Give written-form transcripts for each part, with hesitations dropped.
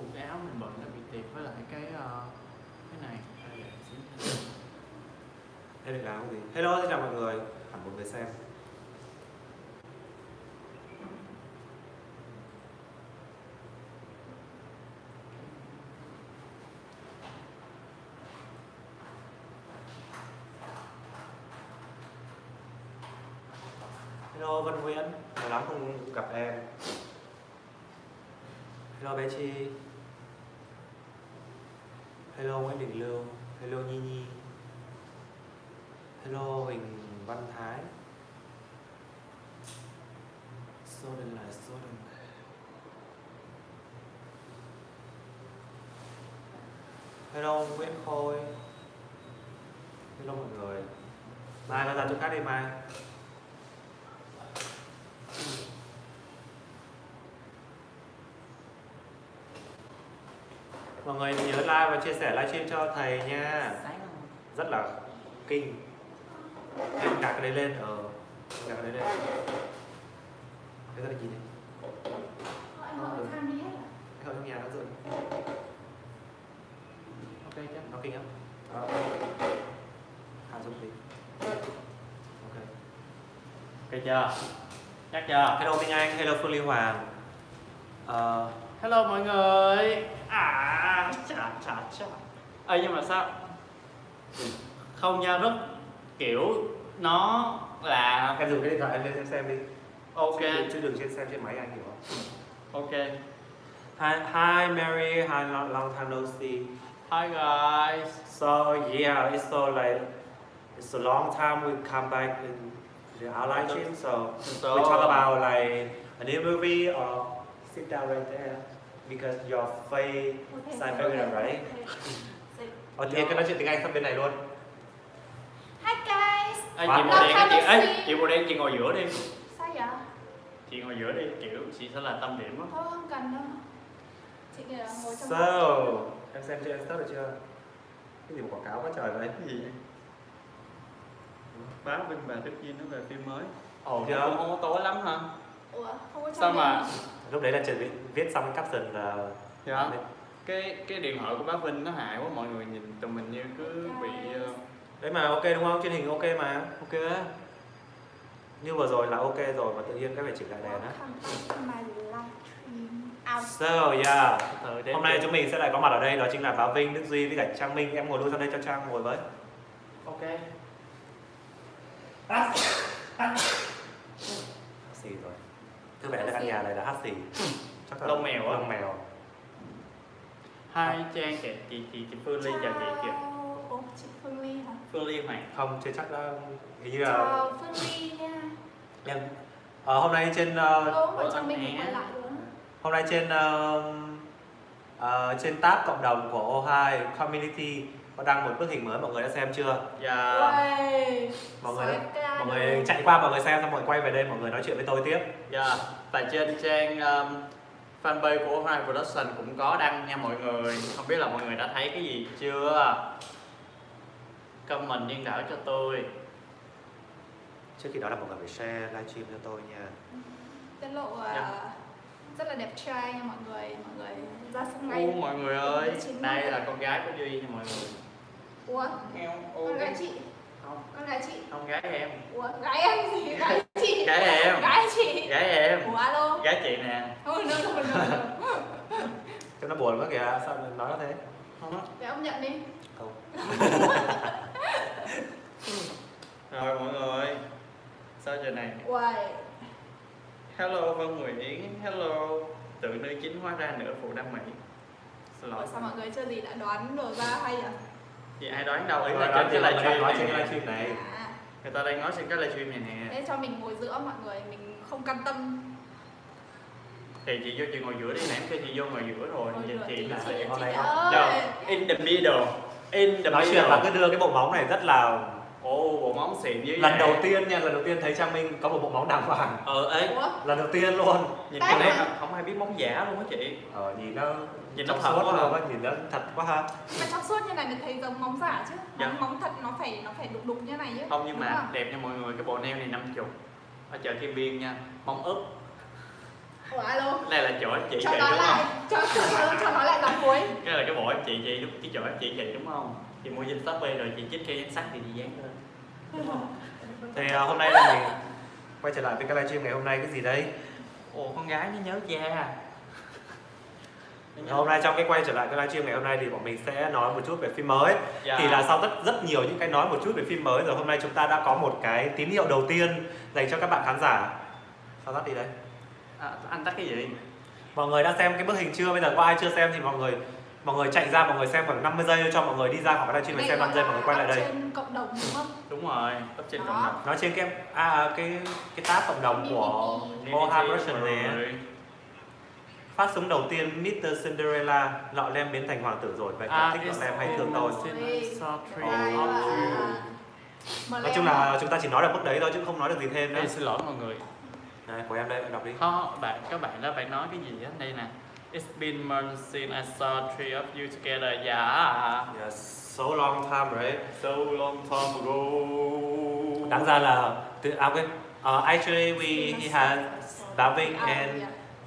cái áo mình bận nó bị tiệp với lại cái này. Đây là áo gì? Hello, xin chào mọi người. Hẳn một người xem. Hello Vân Nguyễn, lâu lắm không gặp em. Hello bé Chi. Hello Nguyễn Đình Lưu. Hello Nhi Nhi. Hello Huỳnh Văn Thái. Số điện là số điện. Hello Nguyễn Khôi. Hello mọi người. Mai ra chỗ khác đi Mai. Mọi người nhớ like và chia sẻ livestream cho thầy nha. Rất là kinh. Em đặt cái đấy lên. Đặt cái đấy lên. Cái này gì này? Em gọi được khăn đi hết à? Em ở trong nhà nó rồi. Ok chứ. Nó kinh không? Hạ giúp đi. Ok. Ok chưa? Chắc chưa? Hello Minh Anh, hello Phương Ly Hoàng. Hello mọi người. Chà. Ê nhưng mà sao? Không nha, rất kiểu nó là Em dùng cái điện thoại em lên xem đi. ok. Chứ đừng xem trên máy anh hiểu không? Ok. Hi Mary, hi long time no see. Hi guys. So yeah, it's so like it's a long time we come back in our live stream. So we talk about like a new movie or sit down right there because your face side favorite right? Thế cái nói chuyện tiếng Anh sang bên này luôn. Hi guys. Ê, chị màu đen chị ấy, chị màu đen chị ngồi giữa đi. Sao vậy? Chị ngồi giữa đi, kiểu chị sẽ là tâm điểm á. Thôi không cần đâu. Chị kìa ngồi trong So, em xem chưa? Em start được chưa? Cái gì mà quảng cáo quá trời vậy? Cái gì vậy? Bá Vinh và Đức Duyên nó về phim mới. Ồ Chưa? chưa? Không có tối lắm hả? Ủa, không có trong Sao mà Lúc đấy là chuẩn bị viết xong caption là dạ. Cái điện thoại của bá Vinh nó hại quá, mọi người nhìn tụi mình như cứ bị đấy mà ok đúng không? Truyền hình ok mà. ok. Như vừa rồi là ok rồi mà tự nhiên cái phải chỉnh lại đèn á. So yeah, hôm nay chúng mình sẽ lại có mặt ở đây, đó chính là Bá Vinh, Đức Duy với cả Trang Minh. Em ngồi luôn sang đây cho Trang ngồi với. Ok. Xì rồi. Thứ vẻ là căn nhà này là hát xì. Chắc là Lông mèo á. Lông mèo. Hai Trang kìa, chị Phương Ly chào chị kìa. Ủa, chị Phương Ly hả? Phương Ly Hoàng. Không, chưa chắc là hình như là Chào Phương Ly nha. em hôm nay trên Ủa, Trang Minh cũng quay lại luôn. hôm nay trên tab cộng đồng của O2 Community có đăng một bức hình mới, mọi người đã xem chưa? Dạ. Mọi người chạy qua mọi người xem xong mọi người quay về đây mọi người nói chuyện với tôi tiếp. Dạ. Và trên trang fanpage của Hai Production cũng có đăng nha mọi người. Không biết là mọi người đã thấy cái gì chưa? Comment điên đảo cho tôi. Trước khi đó là mọi người phải share livestream cho tôi nha. Tiết lộ rất là đẹp trai nha mọi người ra sân Ô ngay. mọi người ơi, đây là con gái của Duy nha mọi người. Ủa? Con gái chị? Không. Con gái chị? Không, gái em. Ủa? Gái em gì? Gái chị? Gái em. Gái chị? Gái em. Ủa alo? Gái chị nè. No. Cho nó buồn quá kìa, sao nói nó thế? Không á. Để ông nhận đi. Không. Rồi mọi người, sao giờ này? Uầy. Hello Vân Nguyễn, hello. Tự nơi chính hóa ra nửa phụ đam mỹ. Ủa, sao mọi người chưa gì đã đoán đồ ra hay à? Thì ai đoán đâu, ý Rồi, là đoán trên cái thì mọi người nói trên cái livestream livestream này. À, người ta đang nói trên cái livestream này nè. thế cho mình ngồi giữa mọi người, mình không can tâm. Thì chị vô chị ngồi giữa đi, nãy em kêu chị vô ngồi giữa rồi. Ngồi giữa Chị thì là chị hôm nay ơi. no, in the middle. In the Nói chuyện middle. là cứ đưa cái bộ móng này rất là Bộ móng xịn như lần đầu tiên nha, lần đầu tiên thấy Trang Minh có một bộ móng đàng hoàng. Ấy Ủa? Lần đầu tiên luôn. nhìn Đây cái này hả? không ai biết móng giả luôn á chị. Nhìn nó Nhìn nó trong thật suốt quá luôn ha. á, nhìn nó thật quá ha. Mà trong suốt như này mình thấy giống móng giả chứ. Dạ. Móng thật nó phải đục như này chứ. Không nhưng Đúng mà không? đẹp nha mọi người, cái bộ nail này 50 ở chợ Kim Biên nha, móng úp. Ủa alo. Đây là chỗ anh chị Cho chị nói đúng lại, không? cho nói lại đoạn cuối. Cái là cái bộ anh chị đúng cái chỗ anh chị đúng không? Chị mua trên Shopee rồi chị chích cây dán sắt thì chị dán lên. Đúng không? Thì hôm nay là mình quay trở lại với cái livestream ngày hôm nay, cái gì đấy? Ồ, con gái nó nhớ cha. Hôm nay trong cái quay trở lại cái livestream ngày hôm nay thì bọn mình sẽ nói một chút về phim mới. Dạ. Thì là sau rất nhiều những cái nói một chút về phim mới rồi, hôm nay chúng ta đã có một cái tín hiệu đầu tiên dành cho các bạn khán giả. Sao tắt đi đây? Anh tắt cái gì? Mọi người đã xem cái bức hình chưa? Bây giờ có ai chưa xem thì mọi người chạy ra, mọi người xem khoảng 50 giây cho mọi người đi ra khỏi cái livestream này xem 5 giây, mọi người quay lại đây. Trên cộng đồng đúng không? Đúng rồi, up trên Đó. cộng đồng. Nói trên cái tab cộng đồng của Oha Production này. Phát súng đầu tiên Mr. Cinderella, lọ lem biến thành hoàng tử rồi. Vậy thích lọ lem hay thương tôi? Nói chung là chúng ta chỉ nói được mức đấy thôi chứ không nói được gì thêm nữa. Ê, xin lỗi mọi người. Này, của em đây, đọc đi. Không, các bạn đó phải nói cái gì á? Đây nè. It's been months since I saw three of you together. Yeah. Yeah, so long time, right? So long time ago. Đáng ra là actually he had Bhavin and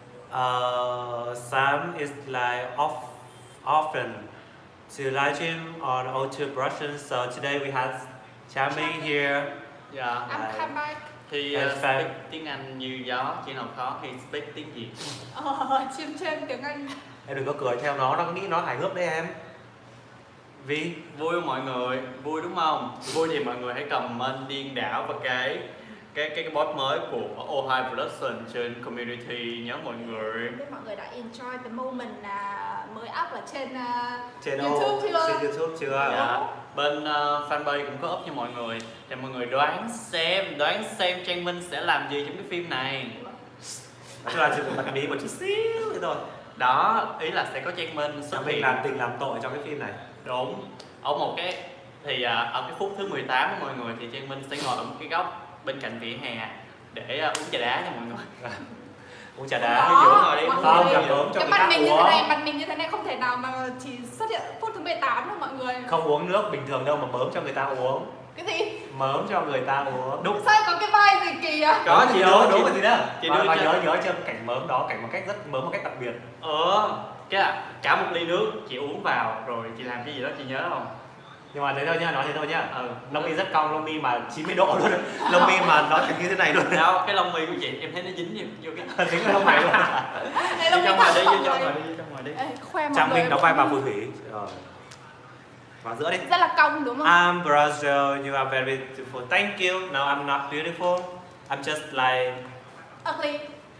Sam is like often to livestream on O2 Production. So today we had Chami here. Yeah. I'm come back. Thì speak tiếng Anh như gió, chỉ nào khó thì speak tiếng Việt. Chim tiếng Anh. Em đừng có cười theo nó có nghĩ nó hài hước đấy em. Vì vui không mọi người? Vui đúng không? Vui thì mọi người hãy comment điên đảo vào cái post mới của Oha Production trên community nhớ mọi người. Biết mọi người đã enjoy the moment mới up ở trên YouTube chưa? Trên YouTube chưa? Dạ. Bên fanpage cũng có up cho mọi người. Để mọi người đoán xem Trang Minh sẽ làm gì trong cái phim này. Nói chung là chỉ bật mí một chút xíu thế thôi. Đó, ý là sẽ có Trang Minh xuất hiện làm tình làm tội trong cái phim này. Đúng. Ở một cái thì ở cái phút thứ 18 của mọi người thì Trang Minh sẽ ngồi ở một cái góc bên cạnh vỉa hè để uống trà đá cho mọi người. Uống trà đá Đó, cái kiểu ngồi đi không gặp ốm cho cái người mặt mình uống. mặt mình như thế này không thể nào mà chỉ xuất hiện phút thứ 18 đâu mọi người. Không uống nước bình thường đâu mà mớm cho người ta uống. Cái gì? Mớm cho người ta uống. Đúng. Sao có cái vai gì kỳ à? Có chị đúng rồi gì đó. Chị Và nhớ cho cảnh mớm đó, cảnh một cách rất mớm một cách đặc biệt. Cả một ly nước chị uống vào rồi chị làm cái gì đó chị nhớ không? Nhưng mà thế thôi nhá, nói thế thôi nhá. Lông mi rất cong, lông mi mà 90 độ luôn. Lông mi mà nó như thế này luôn. Đâu, cái lông mi của chị em thấy nó dính vô cái dính vào lông mày luôn. Đây lông mi đi thật trong mọi ngoài người. đi, trong ngoài đi. Khoe mọi Trang người. Minh đóng vai bà phù thủy. Rồi. Vào giữa đi. Rất là cong đúng không? I'm Brazil, you are very beautiful. Thank you. No, I'm not beautiful. I'm just like Ugly.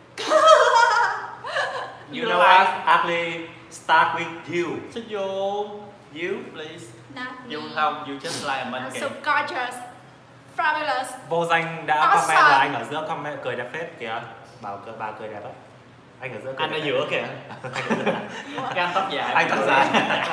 you know what? Ugly start with you. Xích vô. You Please. Not You me. không, you just like a I'm monkey. so gorgeous. Fabulous. vô danh đã Awesome. comment là anh ở giữa comment cười đẹp phết kìa. Bà cười đẹp đấy. Anh ở giữa cười Anh ở đẹp giữa phết. kìa. Cái anh tóc dài. Anh tóc dài.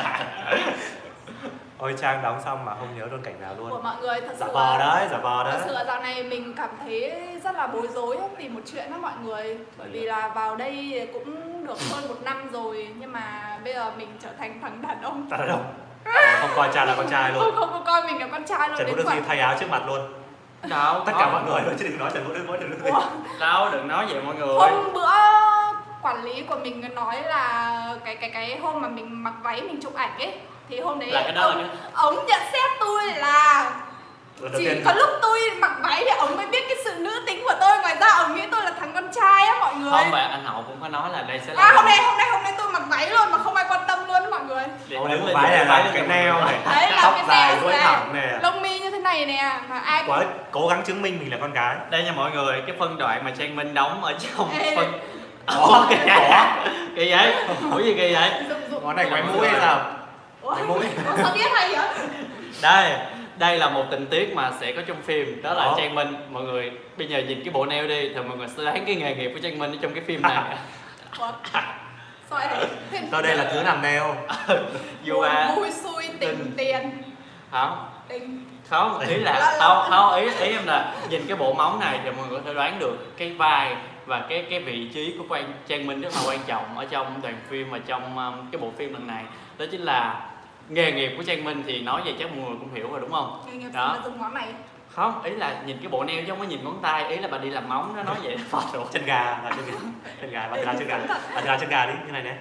Ôi Trang đóng xong mà không nhớ luôn cảnh nào Của luôn. mọi người thật Giả sự vờ là- đấy, giả vờ Thật đấy. sự là dạo này mình cảm thấy rất là bối rối vì một chuyện đó mọi người. Bởi vì là vào đây cũng được hơn 1 năm rồi nhưng mà bây giờ mình trở thành thằng đàn ông. Đàn ông. Không coi cha là con trai luôn. Không có coi mình là con trai luôn. Trần Vũ đến Đức Duy khoảng- thay áo trước mặt luôn. Đâu, Tất cả mọi người thôi chứ đừng nói Trần Vũ Đức mỗi Trần Vũ Đức Duy. Ủa? Đâu, đừng nói vậy mọi người. Hôm bữa quản lý của mình nói là cái hôm mà mình mặc váy mình chụp ảnh ấy thì hôm đấy Là cái đó là ông nhận xét tôi là Lần đầu chỉ tiên có lúc tôi mặc váy thì ông mới biết cái sự nữ tính của tôi, ngoài ra ông nghĩ tôi là thằng con trai á mọi người. Không, và anh Hậu cũng có nói là đây sẽ là hôm nay tôi mặc váy luôn mà không ai quan tâm luôn mọi người. Để Ông đứng này lên váy này đứng là lên cái cho neo mọi người. này, Đấy là tóc cái dài nails duỗi này. thẳng nè. Lông mi như thế này nè mà ai Quá cố gắng chứng minh mình là con gái. Đây nha mọi người, cái phân đoạn mà Trang Minh đóng ở trong Ê. phân Ủa, kỳ vậy? Ủa gì kỳ vậy? Món này quay mũi hay sao? Ủa, Cái mũi. sao biết hay vậy? Đây là một tình tiết mà sẽ có trong phim, đó là Ủa? Trang Minh. Mọi người bây giờ nhìn cái bộ nail đi thì mọi người sẽ đoán cái nghề nghiệp của Trang Minh ở trong cái phim này. Ủa? Sao vậy? Tôi đây là thứ làm nail. You are Vui xui tình tiền không? tình. Không, ý là không, ý em là nhìn cái bộ móng này thì mọi người có thể đoán được cái vai và cái vị trí của Trang Minh rất là quan trọng ở trong đoàn phim và trong cái bộ phim lần này. Đó chính là nghề nghiệp của Trang Minh thì nói về chắc mọi người cũng hiểu rồi đúng không? Nghề nghiệp Đó. là dùng ngón này. Không, ý là nhìn cái bộ nail chứ không có nhìn ngón tay, ý là bà đi làm móng nó nói vậy phật rồi. Chân gà là chân gà, bà làm chân gà, bà làm chân gà đi như này nè.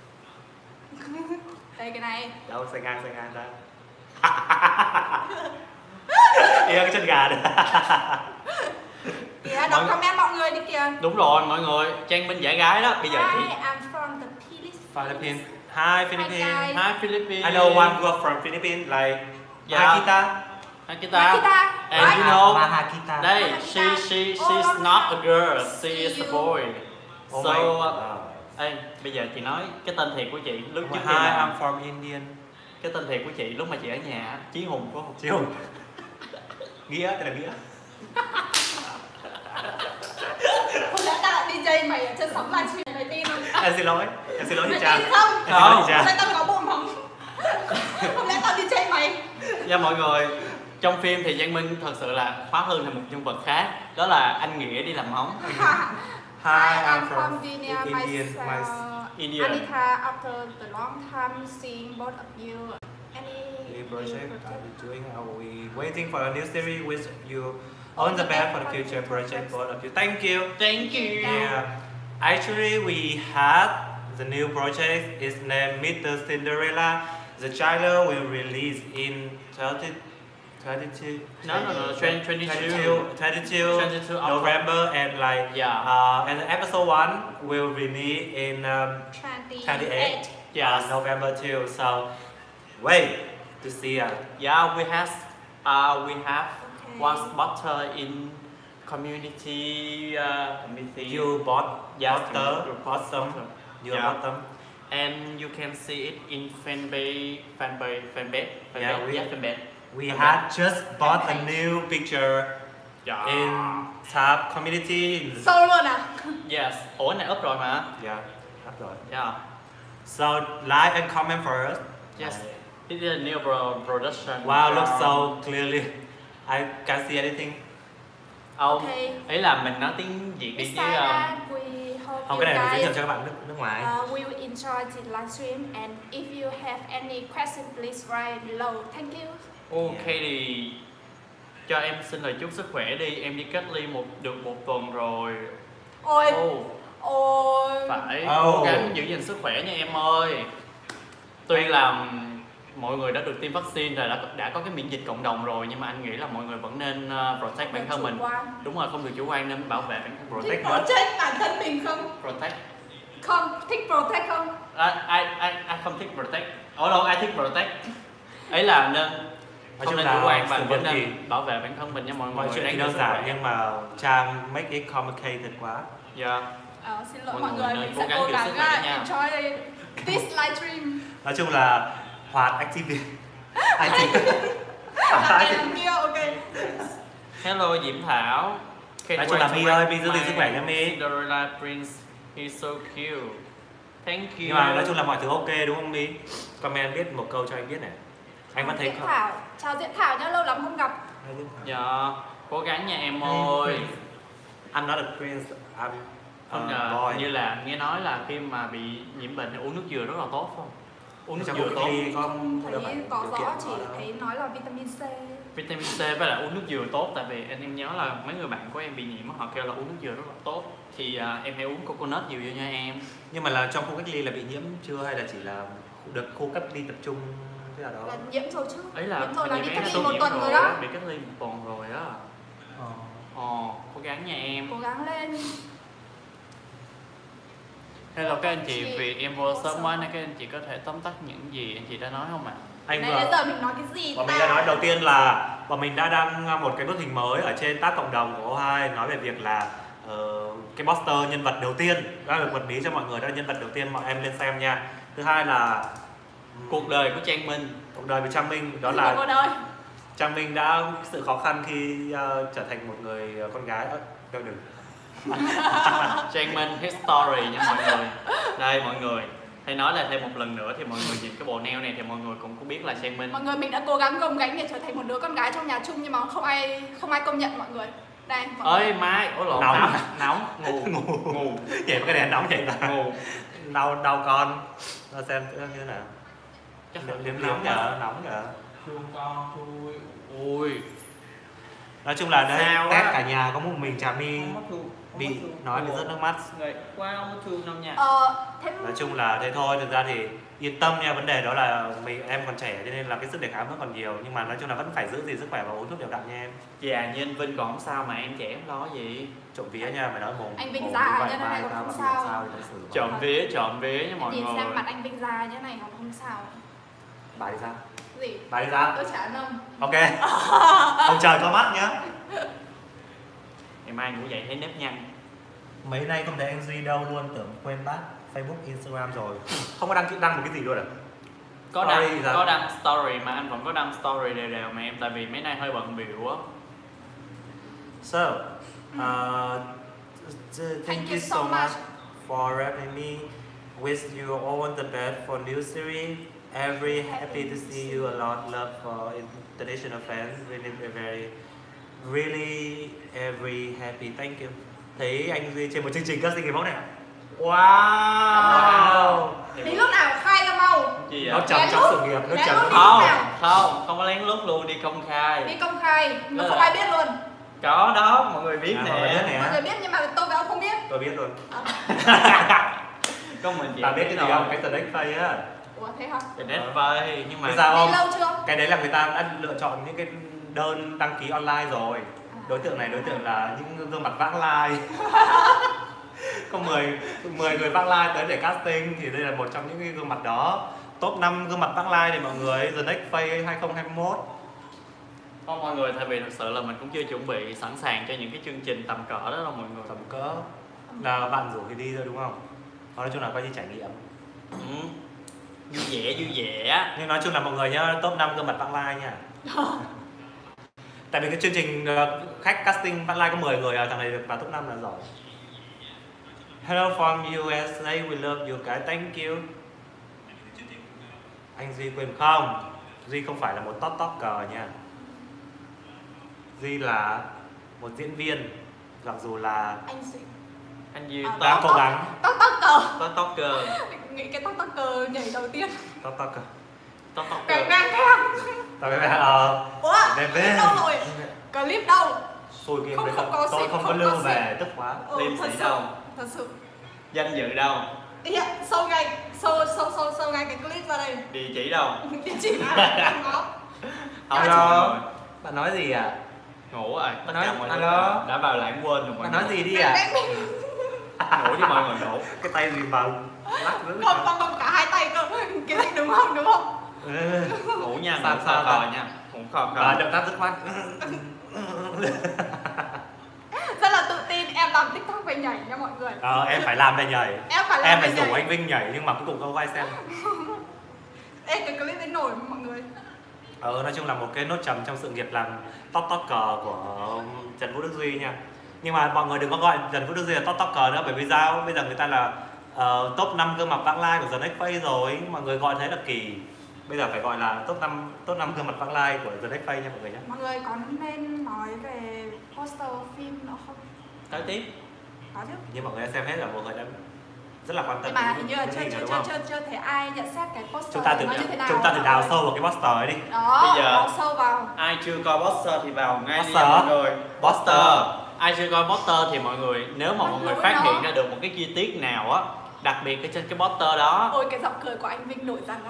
Đây cái này. Đâu xoay ngang ra. Yêu cái chân gà đấy. Kìa, đọc comment mọi người đi kìa. Đúng rồi mọi người, Trang Minh giải gái đó. Bây giờ chị Hi, I'm from the Philippines. Hi Philippines. Hi Philippines. I know one girl from Philippines like Makita. Makita. And you know, Mahakita. đây, she's not a girl, she is a boy. Oh So, my God. ê, bây giờ chị nói cái tên thiệt của chị lúc trước Hi, khi mà I'm from Indian. cái tên thiệt của chị lúc mà chị ở nhà, Chí Hùng phải không? Chí Hùng. Nghĩa, tên là Nghĩa. Không lẽ tao lại DJ mày ở trên sóng livestream mày tin không? Em xin lỗi chị Trang. Mày tin không? Không. Không lẽ tao có bộ móng? Không lẽ tao DJ mày? Dạ mọi người, trong phim thì Giang Minh thật sự là hóa thân thành một nhân vật khác, đó là anh Nghĩa đi làm móng. Hi, I'm from Vietnam, Indian. India. Anita, after the long time seeing both of you, New project are we doing? Are we waiting for a new series with you? All the best for the future project, both of you. Thank you. Thank you. Yeah. Actually, we had the new project. It's named Mr. Cinderella. The trailer will release in 22 November, and like and episode 1 will release in 28 Yes. November too. So wait to see it. Yeah, we have one spotter in community. You bought Yes, butter, you bought some. You Yeah. bought them. And you can see it in fanpage. Yeah, fanpage. We had just bought a new picture Yeah. in Tab community. Sâu luôn à? Yes. Ủa này up rồi mà. Yeah, up rồi. Yeah. So like and comment for us. Yes. This is a new production. Wow, looks so clearly. I can't see anything. Okay. Ý là mình nói tiếng Việt đi chứ. Besides that, we hope Không, you cái này mình giới thiệu guys cho các bạn nước ngoài. we will enjoy the livestream, and if you have any question, please write below. Thank you. Ok thì cho em xin lời chúc sức khỏe đi. Em đi cách ly được một tuần rồi. Ôi, ôi. Phải cố gắng giữ gìn sức khỏe nha em ơi. Tuy là mọi người đã được tiêm vaccine rồi, đã có cái miễn dịch cộng đồng rồi, nhưng mà anh nghĩ là mọi người vẫn nên protect bản thân mình. Đúng rồi, không được chủ quan, nên bảo vệ bản thân. Thích protect bản thân mình không? Protect. Không, thích protect không? Ai không thích protect. Ở đâu ai thích protect. Ấy là nên không nên chủ quan và vẫn nên bảo vệ bản thân mình nha mọi người. Mọi chuyện thì đơn giản nhưng mà Trang make it complicated quá. Dạ. Xin lỗi mọi người, mình sẽ cố gắng enjoy this livestream. Nói chung là hoạt activity. Ok. Hello Diễm Thảo. Nói chung là My ơi, My giữ gìn sức khỏe nha My. Cinderella Prince, he's so cute. Thank you. Nhưng mà nói chung là mọi thứ ok đúng không My? Comment viết một câu cho anh biết này. Anh vẫn thấy Diễm Thảo, chào Diễm Thảo nhá, lâu lắm không gặp. Dạ, cố gắng nha em ơi. I'm not a prince, I'm Không a ngờ, boy. như là nghe nói là khi mà bị nhiễm bệnh thì uống nước dừa rất là tốt không? Uống nước Trong dừa cuộc tốt. thi Không thấy có rõ, chỉ thấy nói là vitamin C. Vitamin C với lại uống nước dừa tốt, tại vì em nhớ là mấy người bạn của em bị nhiễm họ kêu là uống nước dừa rất là tốt. Thì em hãy uống coconut nhiều vô nha em. Nhưng mà là trong khu cách ly là bị nhiễm chưa hay là chỉ là được khu cách ly tập trung thế nào đó? Là nhiễm rồi chứ. Ấy là nhiễm rồi, là đi cách ly tôi một nhiễm tuần rồi đó. Bị cách ly một tuần rồi á. Cố gắng nha em. Cố gắng lên. Hello các anh chị, vì em vô sớm quá nên các anh chị có thể tóm tắt những gì anh chị đã nói không ạ? Anh Này đến giờ mình nói cái gì bọn mình đã nói đầu tiên là bọn mình đã đăng một cái bức hình mới ở trên tab cộng đồng của O2 nói về việc là cái poster nhân vật đầu tiên đã được bật mí cho mọi người, đó là nhân vật đầu tiên mọi em lên xem nha. Thứ hai là cuộc đời của Trang Minh. Cuộc đời của Trang Minh, đó là Trang Minh đã sự khó khăn khi trở thành một người con gái. Đừng. Trang Minh history nha mọi người. Đây mọi người, hay nói là thêm một lần nữa thì mọi người nhìn cái bộ nail này thì mọi người cũng có biết là Trang Minh. Mọi người, mình đã cố gắng gồng gánh để trở thành một đứa con gái trong nhà chung, nhưng mà không ai công nhận mọi người. Đây. Ơi Mai, lộn, nóng, ngủ. Vậy mà cái đèn nóng vậy là ngủ. Đau con. Nó xem như thế nào. Chắc liếm nhở, nóng nhở. Thương con thôi. Ui. Nói chung là đây Sao test á? cả nhà có một mình Trà My bị nói bị rớt nước mắt. Người qua ông có thương không nha. Nói chung là thế thôi, thực ra thì yên tâm nha, vấn đề đó là em còn trẻ cho nên là cái sức đề kháng vẫn còn nhiều, nhưng mà nói chung là vẫn phải giữ gìn sức khỏe và uống thuốc đều đặn nha em. Già như anh Vinh còn không sao mà em trẻ em lo gì. Trộm vía nha, mày nói mồm. Anh Vinh già như thế này còn không sao. Trộm vía nha mọi Nhìn người. xem mặt anh Vinh già như thế này còn không sao. Bà đi sao? Gì? Bà đi sao? Tôi trả nông. Ok. Ông trời có mắt nhá. Ngày mai ngủ dậy thấy nếp nhăn. Mấy nay không thấy anh Duy đâu luôn, tưởng quên bắt Facebook, Instagram rồi. Không có đăng một cái gì luôn à? Có đăng story mà anh vẫn có đăng story đều mà em, tại vì mấy nay hơi bận biểu á. So, thank you so much for having me. Wish you all the best for new series. Every happy to see you a lot. Love for international fans. Really every happy. Thank you. Thấy anh Duy trên một chương trình casting người mẫu này. Wow. Đến lúc nào khai ra mau. Gì Nó vậy? chấm trong sự nghiệp, nó chấm. Không có lén lút luôn, đi công khai. Đi công khai mà không ai biết luôn. Có đó, mọi người biết nè. Mọi người biết nhưng mà tôi và ông không biết. Tôi biết luôn. Có mình chị. Bà biết cái gì không? Cái tờ deck pay á. Ủa thế hả? The Dead Face, nhưng mà sao không? Đi lâu chưa? Cái đấy là người ta đã lựa chọn những cái đơn đăng ký online rồi. Đối tượng này đối tượng là những gương mặt vãng lai. Có 10 người vãng lai tới để casting thì đây là một trong những cái gương mặt đó. Top 5 gương mặt vãng lai này mọi người, The Next Face 2021. không mọi người, tại vì thật sự là mình cũng chưa chuẩn bị sẵn sàng cho những cái chương trình tầm cỡ đó đâu mọi người. Tầm cỡ là bạn rủ thì đi thôi đúng không? Nói chung là coi như trải nghiệm. Vui vẻ. Nhưng nói chung là mọi người nhá, top 5 gương mặt vãng lai nha. Tại vì cái chương trình khách casting vãng lai có 10 người, thằng này được vào top 5 là giỏi. Hello from USA, we love you guys, thank you. Anh Duy quên không? Duy không phải là một TikToker nha. Duy là một diễn viên, mặc dù là Anh Duy đang cố gắng. TikToker. Nghĩ cái TikToker nhảy đầu tiên. TikToker. Cảnh đang theo. Tao biết Ủa? Clip đâu rồi? Clip đâu? Xui game đấy Không có tôi ship, không có không lưu có về, tức quá. Liêm sĩ đâu? Thật sự. Danh dự đâu? Show ngay cái clip ra đây. Địa chỉ đâu? Địa chỉ nào? Không có. Hello. Bạn nói gì à? Ngủ rồi, tất Nói- cả mọi người alo. đã vào lãng quên rồi mọi Bạn người. nói gì đi à? Ngủ đi mọi người, ngủ. Cái tay gì vào lắc nữa. Không, cả hai tay cơ. Cái này đúng không? Ngủ nha, Sao, ngủ sao, khò sao? nha. Ngủ khò. Động tác dứt khoát. Rất là tự tin, em làm TikTok về nhảy nha mọi người. Em phải làm về nhảy. Em phải làm Em về phải rủ nhảy. anh Vinh nhảy nhưng mà cuối cùng không có ai xem. Ê, cái clip đấy nổi mà mọi người. Nói chung là một cái nốt trầm trong sự nghiệp làm TikToker của Trần Vũ Đức Duy nha. Nhưng mà mọi người đừng có gọi Trần Vũ Đức Duy là TikToker nữa, bởi vì sao? Bây giờ người ta là top 5 gương mặt vãng lai của The Next Face rồi, mọi người gọi thế là kỳ. Bây giờ phải gọi là top 5 gương mặt vãng lai của The Next Face nha mọi người nhé. Mọi người có nên nói về poster phim nữa không? Tới tiếp. Có chứ. Nhưng mọi người đã xem hết rồi, mọi người đã rất là quan tâm. Nhưng mà hình như là đến hình rồi, đúng không? chưa thấy ai nhận xét cái poster Chúng ta nó như thế nào. chúng ta thử đào sâu vào cái poster ấy đi. Đó, Bây giờ- đào sâu vào. Ai chưa coi poster thì vào ngay đi nha Poster. mọi người. Poster. Ai chưa coi poster thì mọi người, nếu mà mọi người Lỗi phát nó. hiện ra được một cái chi tiết nào á, đặc biệt ở trên cái poster đó, Ôi cái giọng cười của anh Vinh nổi ra gà.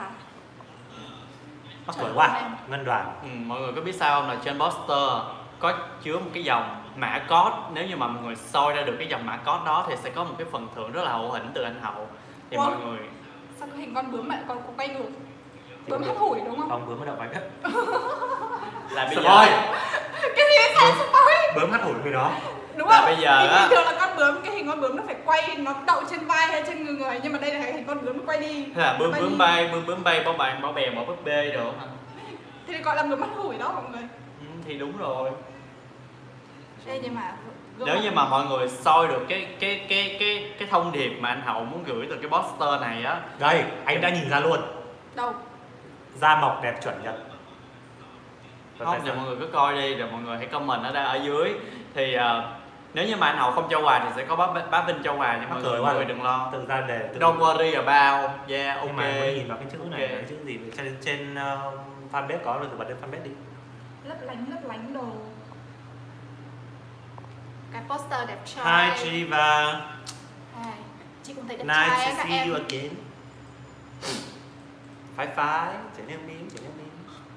Mắc cười quá. Ngân Đoàn. mọi người có biết sao không, là trên poster có chứa một cái dòng mã code. Nếu như mà mọi người soi ra được cái dòng mã code đó thì sẽ có một cái phần thưởng rất là hậu hĩnh từ anh Hậu. Thì Ủa? mọi người Sao cái hình con bướm lại còn có quay ngược? Bướm hắt hủi đúng không? Ông bướm mới đậu bánh. là bây Spoil. giờ Cái gì sao spoil? Bướm hắt hủi người đó. Đúng Là không? bây giờ Thì á- bình thường là con bướm, cái hình con bướm nó phải quay, nó đậu trên vai hay trên người, nhưng mà đây là hình con bướm nó quay đi. thế là bướm Quay bướm đi. bay, bướm bay, báo bạn, báo bè, báo búp bê đồ hả? Thì gọi là bướm hắt hủi đó mọi người. Thì đúng rồi. Ê nhưng mà Nếu như mà mọi người soi được cái thông điệp mà anh Hậu muốn gửi từ cái poster này á, Đây, anh đã nhìn ra luôn. đâu? Da mộc đẹp chuẩn nhật. không thì mọi người cứ coi đi rồi mọi người hãy comment ở dưới. Thì nếu như mà anh Hậu không cho quà thì sẽ có bác Vinh cho quà nha Mắc mọi cười người, quá. mọi người đừng lo. Tự ra để Don't worry about. Yeah, ok. Nhưng mà mới nhìn vào cái chữ này, Ok. cái chữ gì trên fanpage có rồi, thử bật lên fanpage đi. Lấp lánh đồ. Cái poster đẹp trai. Hi Jiva. Hi. Chị cũng thấy đẹp Nice trai to á các see em. you again. Phái phái, chảy nước miếng, chảy nước miếng.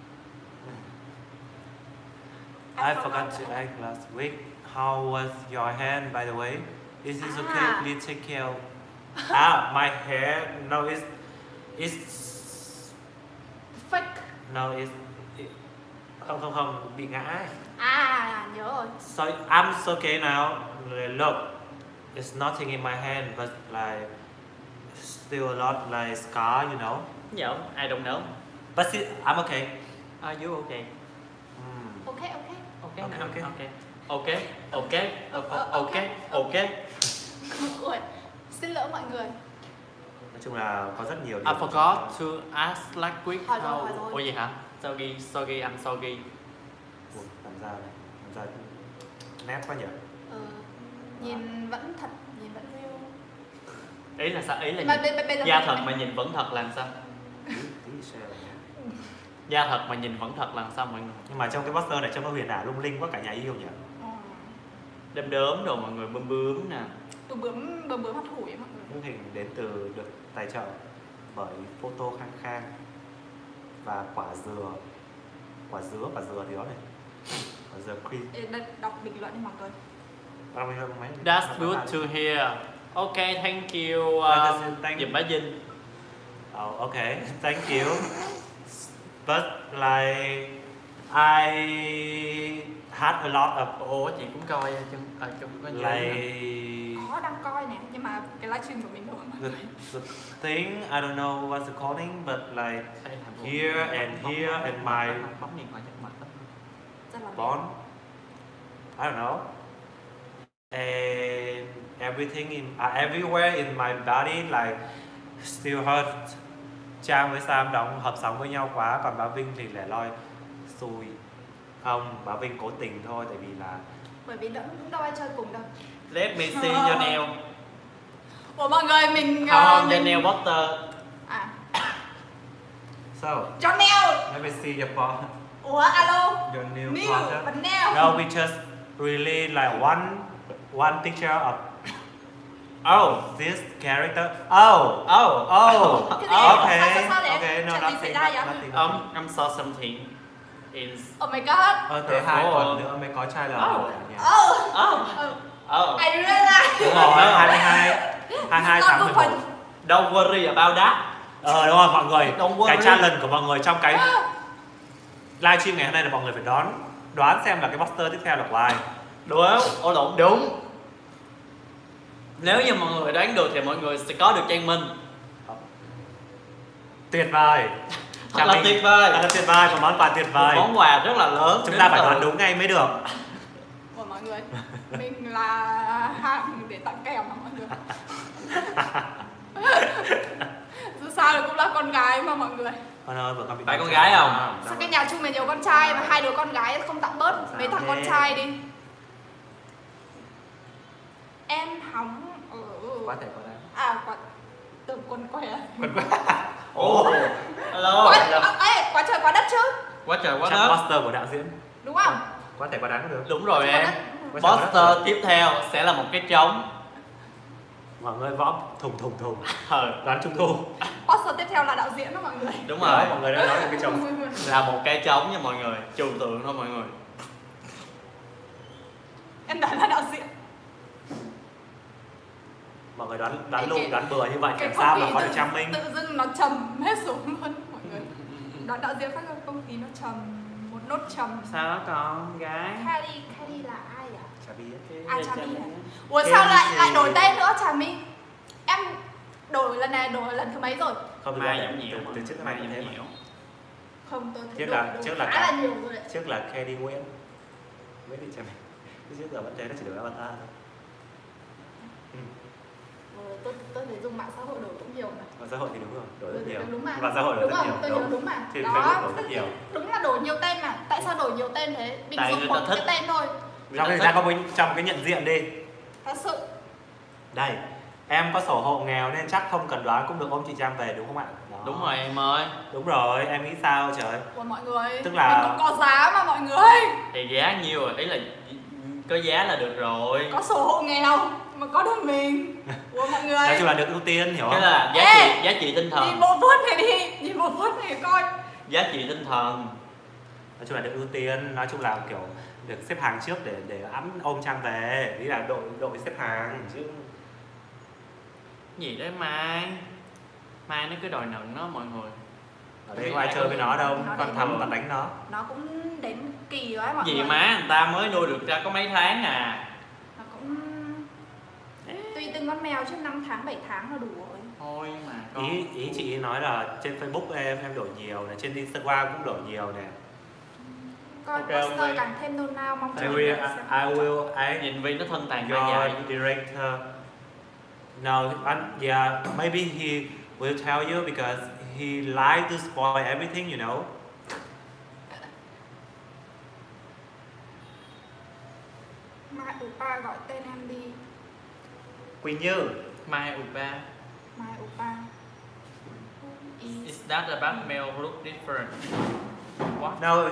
I forgot to ask last week. How was your hand, by the way? Is it okay? Please take care. My hair. No, it's Fake. no, không bị ngã. Nhớ rồi. So I'm okay now. Look, it's nothing in my hand, but like still a lot like scar, you know. Yeah, I don't know. But still, I'm okay. Are you okay? Ok. Okay. Ui, xin lỗi mọi người. Nói chung là có rất nhiều I điều. forgot to ask last week Hỏi how. rồi. Ủa gì hả? Sorry, I'm sorry. Ủa, làm ra nét quá nhỉ. Nhìn vẫn thật, nhìn vẫn real. Ý là sao? Ý là Mà nhìn- bây giờ da thật mà nhìn vẫn thật là sao? Tí share nhé. Da thật mà nhìn vẫn thật là sao mọi người? Nhưng mà trong cái poster này trông nó huyền ảo lung linh quá cả nhà yêu nhỉ. Đơm đớm đồ mọi người, bướm nè. Tôi bướm hắt hủi mọi người. Những hình đến từ được tài trợ bởi Photo Khang Khang và quả dừa thì đó này. Quả dừa cream. Ê, đây, đọc bình luận đi mọi người. That's good to hear. Okay, thank you. Dùm bá Vinh. Oh, okay, thank you. But like I had a lot of Ủa chị cũng coi trong có like Có đang coi nè, nhưng mà cái livestream của mình đâu mọi người. the thing I don't know what's the calling, but like here and my bấm điện thoại chắc mặt lắm. Rất là bond, I don't know, and everything everywhere in my body like still hurt. Trang với Sam đóng hợp sóng với nhau quá, còn bà Vinh thì lẻ loi xui. Không, bà Vinh cố tình thôi, tại vì là bởi vì cũng đâu ai chơi cùng đâu. Let me see your nail. Ủa mọi người mình Không, your nail butter. so cho nail. let me see your paw. Ủa alo. Your nail Nail, butter. but nail. No, we just really like one picture of this character. Oh. Cái gì? Okay. Sao đấy? Okay, no, Chuyện gì xảy nothing. ra vậy? Nothing. I saw something in. Oh my god. Tới 2 Oh. tuần nữa mới có trailer ở nhà. Oh. I realize. Đúng rồi, 22 tháng 11. Don't worry about that. Đúng rồi mọi người. Don't worry. Cái challenge của mọi người trong cái livestream ngày hôm nay là mọi người phải đoán xem là cái poster tiếp theo là của ai. Đúng. Đúng. Nếu như mọi người đoán được thì mọi người sẽ có được Trang Minh. Tuyệt vời. Thật là tuyệt vời. Thật là tuyệt vời, một món quà tuyệt vời. Một món quà rất là lớn. Chúng ta phải đoán đúng ngay mới được. Ủa mọi người, mình là hàng để tặng kèm mà mọi người. Dù sao thì cũng là con gái mà mọi người. Phải con gái không? Sao cái nhà chung này nhiều con trai mà 2 đứa con gái không tặng bớt mấy thằng con trai đi. Em hóng ở Quá thể có đấy. quả tưởng con què. Ồ. Hello. Quá trời quá đất chứ. Quá trời quá Trong đất. poster của đạo diễn. Đúng không? Quá thể quá đáng được. Đúng rồi Quá em. đất. Poster tiếp theo sẽ là một cái trống. Mọi người võ thùng. Đoán trung thu. Poster tiếp theo là đạo diễn đó mọi người. Đúng rồi. Mọi người đã nói được cái chồng. Là một cái trống nha mọi người. Trừu tượng thôi mọi người. Em đoán là đạo diễn. Mọi người đoán lung đoán bừa như vậy Cái làm sao mà không có khí được Trang Minh. tự dưng nó trầm hết xuống luôn mọi người. Đoán đạo diễn phát không khí nó trầm, một nốt trầm. Sao đó con gái? Kylie là ai à? Chả biết. Trà My à? Ủa sao lại đổi tên nữa Trà My? Em đổi lần này đổi lần thứ mấy rồi? Không, Mai nhõng nhẽo. từ trước Mai này nhõng thế nhẽo. Không, tôi Trước thấy là khá là nhiều rồi đấy. Trước là Kelly Nguyễn Thị Trà My. Trước giờ vẫn thế, nó chỉ đổi avatar thôi. Tôi thấy dùng mạng xã hội đổi cũng nhiều mà. Mạng xã hội thì đúng rồi, đổi rất nhiều. Đúng mà. Mạng xã hội đổi Đúng rất không? nhiều. Tôi nhớ đúng mà. Trên Đó. Facebook đổi rất nhiều. Đúng là đổi nhiều tên mà. Tại sao đổi nhiều tên thế? Mình Tại dùng người một ta cái thích. tên thôi. Trong cái nhận diện đi. Thật sự. Đây, em có sổ hộ nghèo nên chắc không cần đoán cũng được ôm chị Trang về đúng không ạ? Đó. Đúng rồi em ơi. Đúng rồi, em nghĩ sao trời? Của mọi người. Tức là- mình cũng có giá mà mọi người. Thì giá nhiêu rồi? Ý là có giá là được rồi. Có sổ hộ nghèo mà có đơn mình của mọi người. Nói chung là được ưu tiên, hiểu Cái không? là giá trị tinh Nhìn thần. bộ phốt này đi, nhìn bộ phốt này coi. Giá trị tinh thần. Nói chung là được ưu tiên, nói chung là kiểu được xếp hàng trước để ôm Trang về, ý là đội xếp hàng chứ. Gì đấy Mai nó cứ đòi nựng nó mọi người. Ở đây không ai chơi với nó đâu, con Thắm còn đánh nó. Nó cũng đến kỳ quá mọi Gì người. má, người ta mới nuôi được ra có mấy tháng à. Nó cũng tùy từng con mèo chứ 5 tháng 7 tháng là đủ rồi. Thôi mà con. Ý chị nói là trên Facebook em đổi nhiều này, trên Instagram cũng đổi nhiều này. Coi Ok, poster ông càng thêm nôn nao mong I chờ will Nhìn Vi nó thân tàn quá your dài. director. No, yeah, maybe he will tell you because he like to spoil everything, you know. Mai Upa gọi tên em đi. Quỳnh Như. Mai Upa. Mai Upa. Is that about male look different? What? No,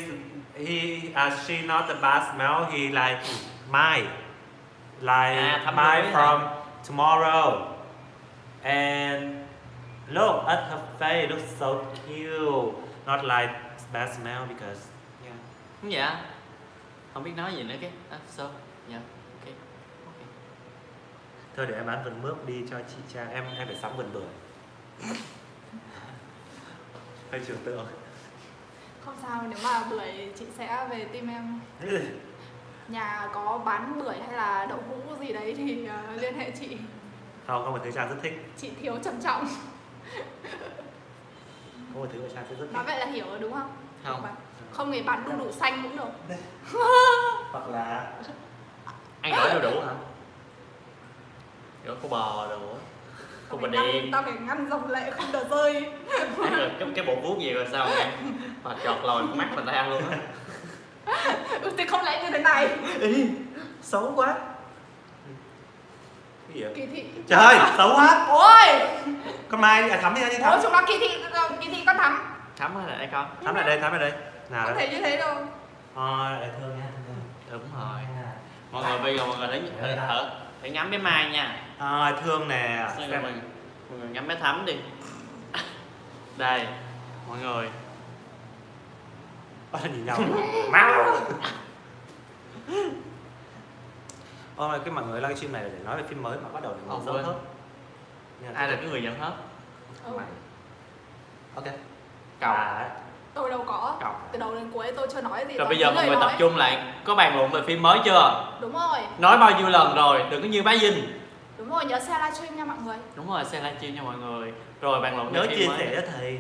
she not the bad smell. He like Mai, thắm Mai lưới from hả? tomorrow. And look at her face, looks so cute. Not like bad smell because yeah. Dạ. Không biết nói gì nữa cái. So, dạ. Ok. Thôi để em bán vườn mướp đi cho chị Trang. Em phải sắm vườn bưởi. Hơi trừu tượng. Không sao, nếu mà bưởi chị sẽ về team em. Nhà có bán bưởi hay là đậu hũ gì đấy thì liên hệ chị. Không phải thứ Trang rất thích. Chị thiếu trầm trọng. Có một thứ mà Trang sẽ rất Nói thích. vậy là hiểu rồi đúng không? Không. Không thì bạn đu đủ xanh cũng được. Hoặc là Ăn gỏi đủ hả? Gỏi có bò đồ á. Có bò đen. Tao phải ngăn dòng lệ không được rơi. Ăn rồi cái bộ vuốt gì rồi sao ăn? Và chọt lòi con mắt mình ta ăn luôn á. Thì không lẽ như thế này. ý xấu quá. Cái gì vậy? Kỳ thị. Trời, xấu quá. Ôi. Con Mai Thắm đi Thắm. Ôi chúng nó kỳ thị con Thắm. Thắm hay là đây con? Thắm lại đây. Nào Không đây. thể như thế đâu. Lại thương nha. Đúng rồi. Mọi người bây giờ mọi người phải ngắm bé Mai nha. Thương nè. Mọi người ngắm bé Thắm đi. Đây, mọi người. Nhìn nhau. Mau. Cái mọi người livestream này là để nói về phim mới mà bắt đầu từ Không sớm quên. hết. Ai là cái người dẫn hết? Mày. Ok. Cậu. Tôi đâu có. Cậu. Từ đầu đến cuối tôi chưa nói gì. Rồi bây giờ mọi người tập trung lại. Có bàn luận về phim mới chưa? Đúng rồi. Nói bao nhiêu lần rồi, đừng có như bá Dinh. Đúng rồi, nhớ share livestream nha mọi người. Đúng rồi, share livestream cho mọi người. Rồi bàn luận Nhớ về chia phim mới. sẻ cho thầy.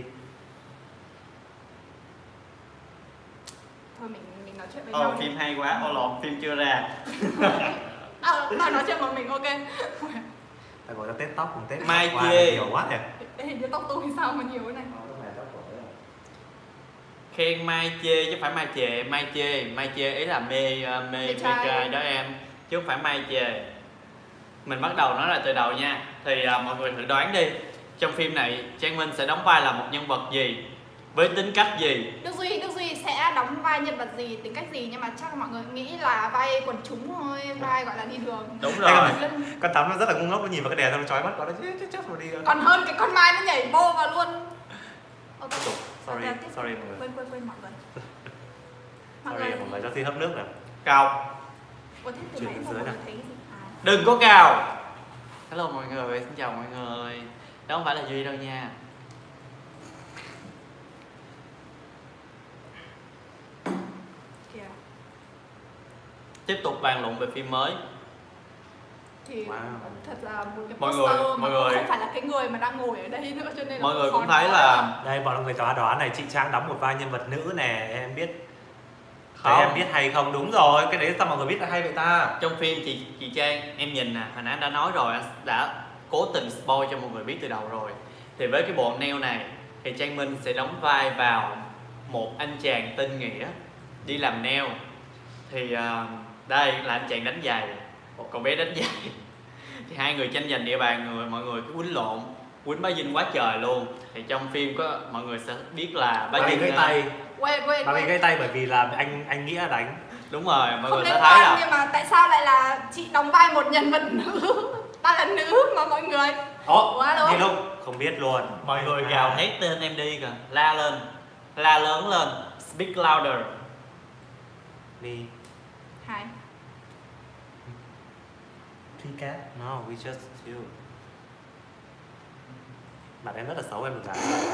Thôi mình nói chuyện với nhau. Phim hay quá, lộn, phim chưa ra. Tao nói chuyện một mình ok. Phải gọi là test tóc cùng test Mai qua chê. nhiều quá nè. Hình như tóc tôi sao mà nhiều thế này. Khen Mai chê chứ không phải Mai chê. Mai chê ý là mê trai đó em, chứ không phải Mai chê. Mình bắt đầu nói là từ đầu nha. Thì mọi người thử đoán đi, trong phim này Trang Minh sẽ đóng vai là một nhân vật gì, với tính cách gì? Đức Duy sẽ đóng vai nhân vật gì, tính cách gì, nhưng mà chắc là mọi người nghĩ là vai quần chúng thôi, vai gọi là đi đường. Đúng rồi. Con Thắm nó rất là ngu ngốc, nó nhìn vào cái đèn xong nó chói mắt nó chết rồi đi. Còn hơn cái con Mai nó nhảy vô vào luôn. Ok. Sorry mọi người. Quên mọi người. Sorry mọi người, cho xin hấp nước nè. Cao. Ủa thế từ Chuyển nãy xuống mọi dưới người nè. thấy gì? Đừng có cao. Hello mọi người, xin chào mọi người. Đó không phải là Duy đâu nha. Kìa. Tiếp tục bàn luận về phim mới. Thì thật là một cái Mọi poster người- mà mọi người- không phải là cái người mà đang ngồi ở đây nữa, cho nên là Mọi người khó cũng thấy nói. là Đây bọn người đoán này, chị Trang đóng một vai nhân vật nữ nè, em biết. không. Thế em biết hay không? Đúng rồi, cái đấy sao mọi người biết là hay vậy ta? Trong phim chị Trang em nhìn nè, hồi nãy anh đã nói rồi, anh đã cố tình spoil cho mọi người biết từ đầu rồi. Thì với cái bộ nail này thì Trang Minh sẽ đóng vai vào một anh chàng tên Nghĩa đi làm nail. Thì đây là anh chàng đánh giày, một cậu bé đánh giày. Thì hai người tranh giành địa bàn, mọi người cứ quýnh lộn, quýnh bá Dinh quá trời luôn. Thì trong phim có mọi người sẽ biết là bá Bà bị Dinh gãy tay. Quên Bà bị gãy tay bởi vì là anh Nghĩa đánh. Đúng rồi, mọi Không người liên sẽ thấy quan, là nhưng mà tại sao lại là chị đóng vai một nhân vật nữ, ta là nữ mà mọi người quá luôn. Đi luôn, không biết luôn. mọi người gào hét tên em đi kìa, la lên, la lớn lên, speak louder. Me. Hai. Three cat? No, we just two. Bạn em rất là xấu, em đừng làm.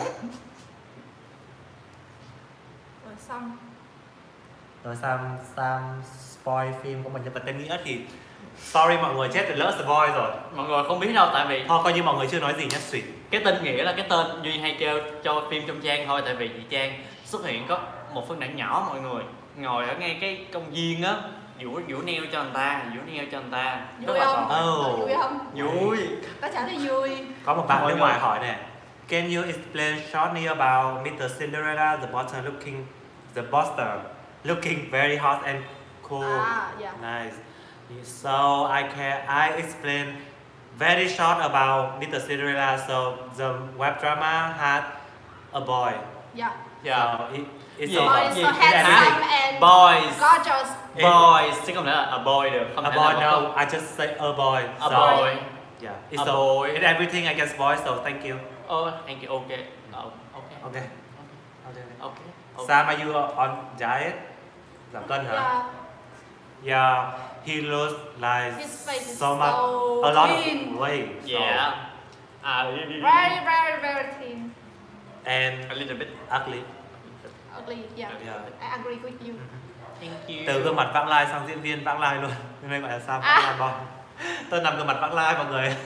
Rồi xong. Rồi Sam spoil phim của mình nhân vật tên Nghĩa thì sorry mọi người, chết thì lỡ spoil rồi. Mọi người không biết đâu, tại vì Thôi coi như mọi người chưa nói gì nhá, xuyệt. cái tên Nghĩa là cái tên Duy hay kêu cho phim trong Trang thôi, tại vì chị Trang xuất hiện có một phân đoạn nhỏ mọi người ngồi ở ngay cái công viên á, vũ neo cho người ta, Vui không? Oh. Vui không? vui. Ta trả lời vui. Có một bạn Mọi nước người. ngoài hỏi nè, can you explain shortly about Mr. Cinderella, the Buster looking very hot and cool? Yeah. Nice. So I explain very short about Mr. Cinderella. So the web drama had a boy. Yeah. Yeah. So it's Yeah. over. Boys so Yeah. handsome and Boys. gorgeous. Boys chứ không thể là a boy được, không A thể boy, là no, một I just say a boy. a So, boy. Yeah, A boy. It's everything against boys. So thank you. Oh, thank you. Okay. Oh, okay. Okay. Okay. Sam, are you on diet? Giảm cân hả? Yeah. Yeah, he looks like His face is so much, so a lot thin. of weight. So, Yeah. Very, very, very thin. and A little bit. ugly. Ugly. Yeah. Yeah. I agree with you. Thank you. Từ gương mặt vãng lai sang diễn viên vãng lai luôn. Nên đây gọi là Sam À. vãng lai boy. Tôi nằm gương mặt vãng lai mọi người.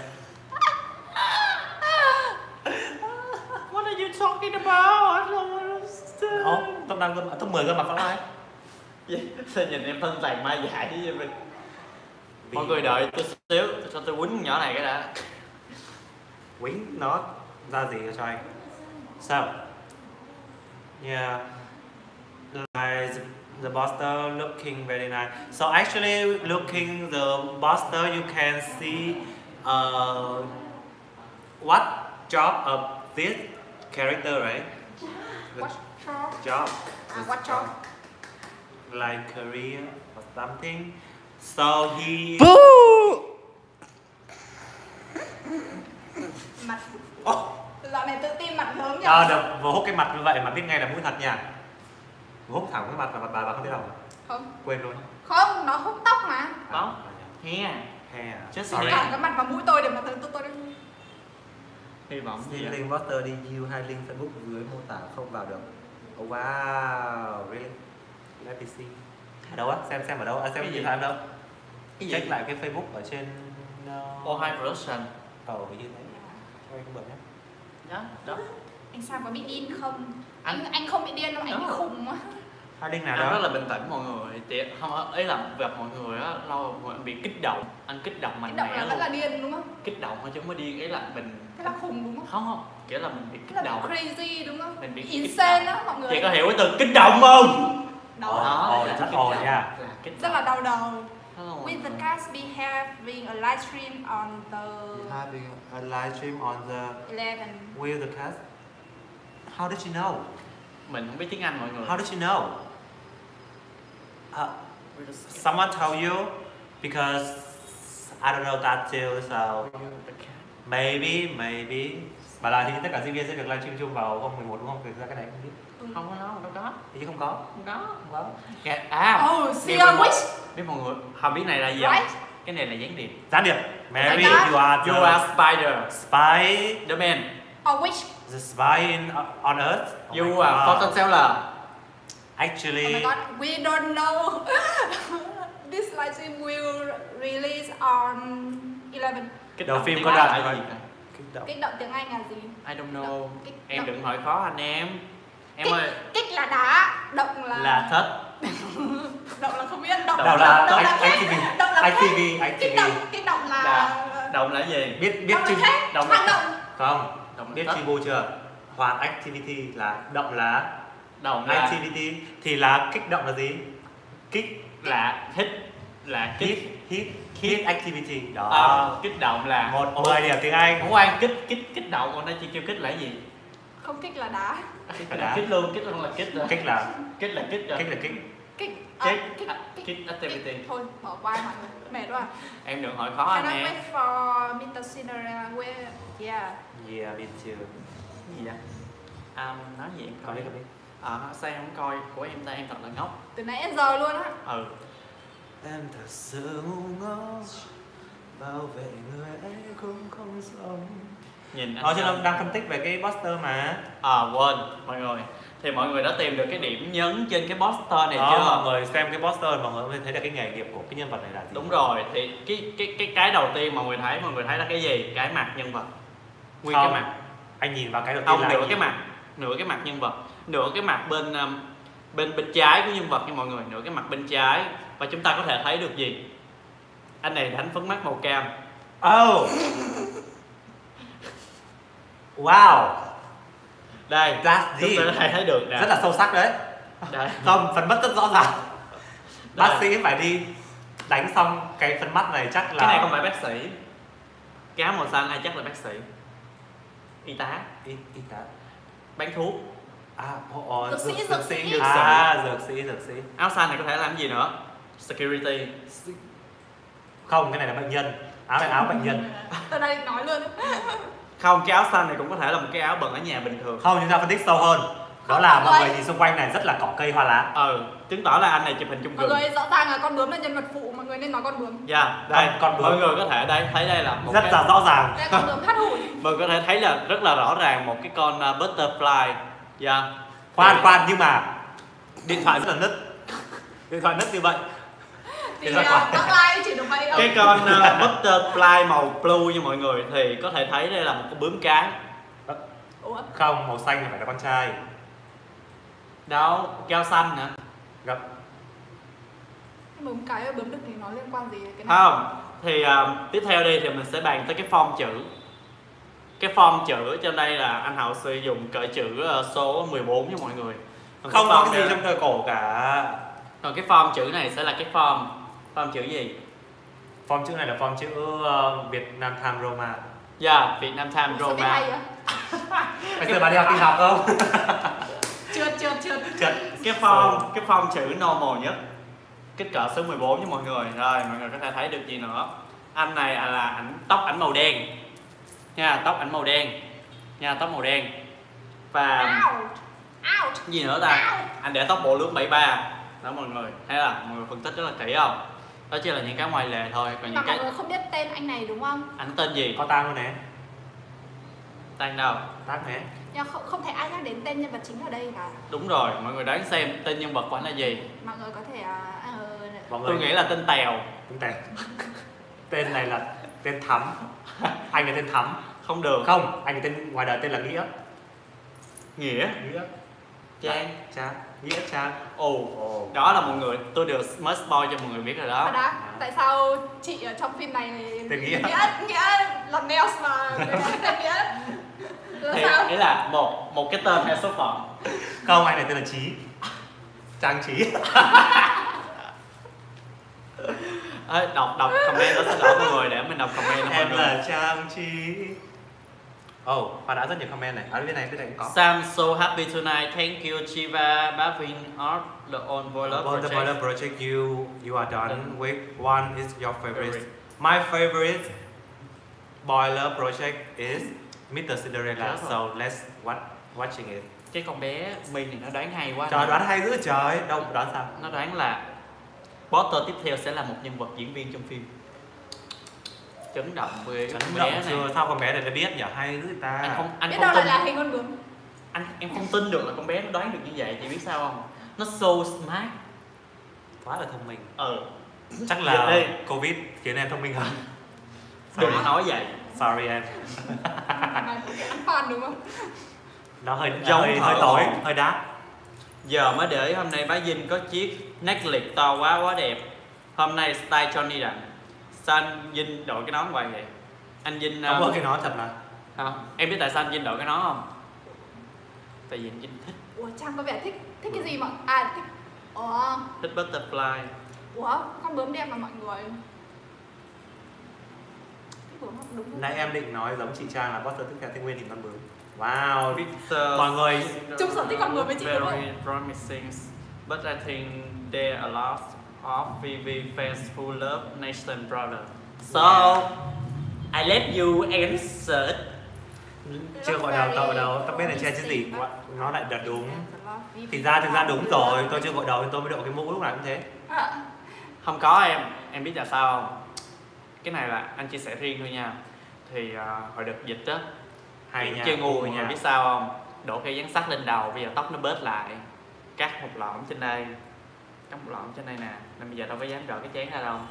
What are you talking about? I don't understand. Ồ, tôi nằm gương mặt, tôi 10 gương mặt vãng lai. Sao nhìn em thân tàn ma dại chứ vậy? Mọi người đợi tôi xíu, cho tôi quýnh con nhỏ này cái đã. Quýnh nó ra gì cho anh? So, yeah, like the Buster looking very nice. So actually, looking the Buster, you can see what job of this character, right? The What job? job. What job? Like career or something. So he. Mặt. Oh. Dạo này tự tin mặt hướng nhỉ? Được, vừa hút cái mặt như vậy mà biết ngay là mũi thật nha. Vừa hút thẳng cái mặt là bà không biết đâu. Không. Quên luôn. Không, nó hút tóc mà. Đó. He. He à? Just Sorry. he. Cả cái mặt và mũi tôi để mà tôi Hy vọng Xin gì ạ? link Buster đi view hai link Facebook dưới mô tả không vào được. Oh wow, really? Let me see. Ở đâu á? Xem ở đâu? À, xem Cái điện gì? thoại ở đâu? Cái gì? Check lại cái Facebook ở trên. Oh, high production. Như thế. Cho anh bật nhé. Đó. Anh Sam có bị điên không? Anh- Anh không bị điên đâu, anh bị Đó. khùng quá. Hai link nào Anh rất đó? là bình tĩnh mọi người. Thì không ấy là gặp mọi người á, lâu rồi anh bị kích động. Anh kích động Cái mạnh động mẽ là vẫn là luôn. điên đúng không? Kích động thôi chứ không có điên, ấy là mình Thế là khùng đúng không? không, kiểu là mình bị Thế kích là động. crazy đúng không? Mình bị kích Insane động. đó mọi người. Chị có hiểu cái từ kích động không? Đó. Ồ, là rất kích ồn động. nha. Là kích Rất động. là đau đầu. Không. With the cast be having a live stream on the Having a live stream on the 11. Will the cast. How did you know? Mình không biết tiếng Anh mọi người. How did you know? Someone told you? Because I don't know that too, so maybe. Bà là thì tất cả diễn viên sẽ được livestream chung vào hôm 11 đúng không? Thực ra cái này không biết. Không có đâu, đâu có. Chứ không có. Không có. Không có. Oh, see biết a mọi người- witch. biết mọi người không biết này là gì không? Right? Cái này là gián điệp. Gián điệp. Mary, God. you are You are spider, spy. the man. A witch. The spy on Earth. Oh You my are God. fortune teller. Actually. Oh my god, we don't know. This live stream will release on 11. Kích Đầu động phim tiếng có Anh đạt là rồi. gì? Kích động. Kích động tiếng Anh là gì? I don't know. Kích Em động. đừng hỏi khó anh em. Em Kích, ơi, kích là đá, động là thích. động là không biết, động Đầu là động ITV. động là ITV. kích động là Động là gì? Biết động là chim khác, động hoạt là- động. không? Động Biết là Chibu chưa? Hoạt activity là động là Động là activity thì là kích động là gì? Kích là thích là hit kích. hit activity đó. Kích động là 10 điểm tiếng Anh. không quan kích động, còn đây chị kêu kích là gì? Không kích là đá. là đá. Kích luôn là kích rồi. Kích là Kích là kích rồi. kích là kích. Kích Kick activity. Thôi bỏ qua mọi người, mệt quá. Em đừng hỏi khó anh Cannot em. wait for Mr. Cinderella. Where? Yeah. Yeah, me too. Gì vậy? Nói gì em Còn coi. đi. Sao em không coi của em ta, em thật là ngốc. Từ nãy đến giờ luôn á. Ừ. Em thật sự ngu ngốc, bảo vệ người ấy cũng không giống. Nhìn anh. Chứ đang phân tích về cái poster mà. Quên mọi người. Thì mọi người đã tìm được cái điểm nhấn trên cái poster này Đó, chưa? mọi người xem cái poster mọi người mới thấy được cái nghề nghiệp của cái nhân vật này là gì. Đúng rồi, thì cái đầu tiên mọi người thấy là cái gì? Cái mặt nhân vật. Nguyên Không. cái mặt. Anh nhìn vào cái đầu tiên Không, là nửa anh cái nhìn. mặt, nửa cái mặt nhân vật, nửa cái mặt bên trái của nhân vật nha mọi người, nửa cái mặt bên trái, và chúng ta có thể thấy được gì? Anh này đánh phấn mắt màu cam. Oh. Wow. Đây, That's chúng deep. ta có thể thấy được nè. Rất là sâu sắc đấy. Đây. Không, phần mắt rất rõ ràng. Đây. Bác sĩ phải đi đánh xong cái phần mắt này chắc là Cái này không phải bác sĩ. Cái áo màu xanh ai chắc là bác sĩ, y tá, y tá. bán thuốc. Dược sĩ. Dược sĩ. Áo xanh này có thể làm gì nữa? Security. Không, cái này là bệnh nhân. Áo này áo bệnh nhân. Từ đây nói luôn. Không, cái áo xanh này cũng có thể là một cái áo bận ở nhà bình thường. Không, chúng ta phân tích sâu hơn. Đó là mọi người nhìn xung quanh này rất là cỏ cây hoa lá. Chứng tỏ là anh này chụp hình chung Mọi cư. người rõ ràng là con bướm là nhân vật phụ, mọi người nên nói con bướm. Dạ, đây con bướm. mọi người có thể thấy đây là một Rất cái, là rõ ràng. Đây con bướm thắt hủi. mọi người có thể thấy là rất là rõ ràng một cái con butterfly. Dạ. Khoan, nhưng mà điện thoại rất là nứt. Điện thoại nứt như vậy. Thì bác like chỉ được vậy thôi. Cái con butterfly màu blue như mọi người thì có thể thấy đây là một con bướm cái. Ủa? Không, màu xanh thì phải là con trai. Đó, keo xanh nữa. Gặp. Cái bướm cái và bướm đực thì nó liên quan gì đến cái này? Không, thì tiếp theo đi thì mình sẽ bàn tới cái form chữ. Cái form chữ trên đây là anh Hậu sử dụng cỡ chữ số 14 với mọi người. Còn Không có cái gì này- trong thời cổ cả. Còn cái form chữ này sẽ là cái form chữ gì? Form chữ này là form chữ Việt Nam Time Roma. Dạ, Việt Nam Time Sao biết hay Roma. vậy? Bây giờ bà đi học tin học không? Trượt. Trật. Cái form chữ normal nhất, kích cỡ số 14 với mọi người. Rồi mọi người có thể thấy được gì nữa? Anh này là tóc ảnh màu đen nha, tóc ảnh màu đen nha, tóc màu đen. Và Ouch. gì nữa ta? Anh để tóc bộ lướt 73 đó mọi người, thấy là mọi người phân tích rất là kỹ không? Đó chỉ là những cái ngoài lề thôi, còn Mà những mọi cái người không biết tên anh này đúng không? anh tên gì? Có tang luôn nè. Tên đâu? Tang nè. Nhưng không thể ai nhắc đến tên nhân vật chính ở đây cả. Đúng rồi, mọi người đoán xem tên nhân vật của anh là gì? Mọi người có thể Mọi người Tôi nghĩ là tên Tèo. Tên này là tên Thắm. Anh là tên Thắm. Không được. Không, anh là tên ngoài đời tên là Nghĩa. Nghĩa. Trang. Nghĩa Trang. Đó là mọi người, tôi đều mới spoil cho mọi người biết rồi Và đó. đã, tại sao chị ở trong phim này Tên Nghĩa. Nghĩa là nails mà người ta tên Nghĩa là Thì sao? nghĩa là một cái tên hay số phận. Không, anh này tên là Trí. Trang Trí. Đọc comment nó sẽ đỡ mọi người để mình đọc comment cho mọi Em người. là Trang Trí. Hoa đã rất nhiều comment này. Bên này cũng có. Sam so happy tonight. Thank you Chiva, Bavin, Art, the on boiler About the project. boiler project you are done with. One is your favorite. My favorite boiler project is Mr. Cinderella. Yes. So let's watching it. Cái con bé My này nó đoán hay quá. Trời, đoán hay dữ trời. Đâu đoán sao? Nó đoán là Potter tiếp theo sẽ là một nhân vật diễn viên trong phim. Chấn động với Chấn con động bé này. chưa? Sao con bé này nó biết nhỉ? Hay dữ ta. Anh Biết không đâu tin. lại là hình con bướm. Em không tin được là con bé nó đoán được như vậy, chị biết sao không? Nó so smart. Quá là thông minh. Dịch Chắc đi. là Covid khiến em thông minh hơn. Đừng có nói vậy. Sorry em. Ăn fan đúng không? Nó hơi Giống hơi thợ tối, hồ. hơi đắt. Giờ mới để hôm nay bá Vinh có chiếc necklace to quá đẹp. Hôm nay style Johnny Đặng. Sao anh Vinh đội cái nón hoài vậy? Anh Vinh Không có cái nó thật là. không? Em biết tại sao anh Vinh đội cái nón không? Tại vì anh Vinh thích Ủa Trang có vẻ thích cái gì mà thích. thích butterfly. Ủa con bướm đẹp mà mọi người. Cái bướm không đúng không? Nãy em định nói giống chị Trang là poster tiếp theo Tây Nguyên thì con bướm. Wow. Picture Mọi người Chung sở thích con người với chị đúng very không? promising, but I think there are a lot of VV fans who love Nation Brother. So I let you answer. Chưa gọi đầu cậu đâu, tao biết là che chứ gì, nó lại đặt đúng. Thực ra đúng rồi, tôi chưa gọi đầu nên tôi mới đội cái mũ lúc nào cũng thế. Không có em biết là sao không? Cái này là anh chia sẻ riêng thôi nha. Thì hồi đợt dịch á, Hay nha, chơi ngu nha. biết sao không? Đổ cây dán sắt lên đầu, bây giờ tóc nó bết lại, cắt một lõm trên đây, nè, nên bây giờ đâu có dám rỡ cái chén ra đâu.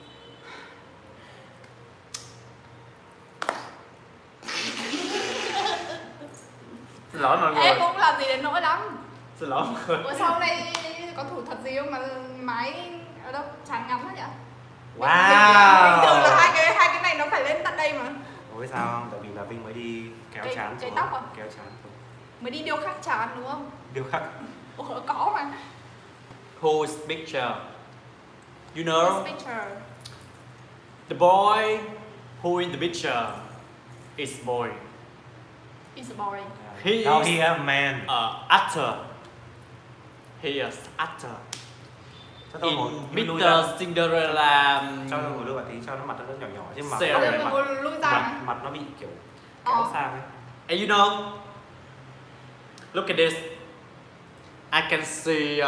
Xin lỗi mọi người. Em cũng làm gì đến nỗi lắm. Xin lỗi mọi người. Ủa sau này có thủ thuật gì không mà mái ở đâu chán ngắm hết vậy? Wow. Bình thường là hai cái này nó phải lên tận đây mà. Ủa sao không? Tại vì là Vinh mới đi kéo chán Cái xuống. tóc à? Kéo chán xuống. Mới đi điêu khắc chán đúng không? Điêu khắc. Ủa có mà. Whose picture? You know, This picture. the boy who in the picture is boy. Is boring. He No, is he a man. actor. He is actor. Cho tôi In ngồi lui ra. Mr. Cinderella. Cho tôi ngồi lui vào tí cho nó mặt nó nhỏ nhỏ chứ mà Xe Ở rồi. đây mình ngồi lui ra mà. mặt nó bị kiểu kéo sang ấy. And you know, look at this. I can see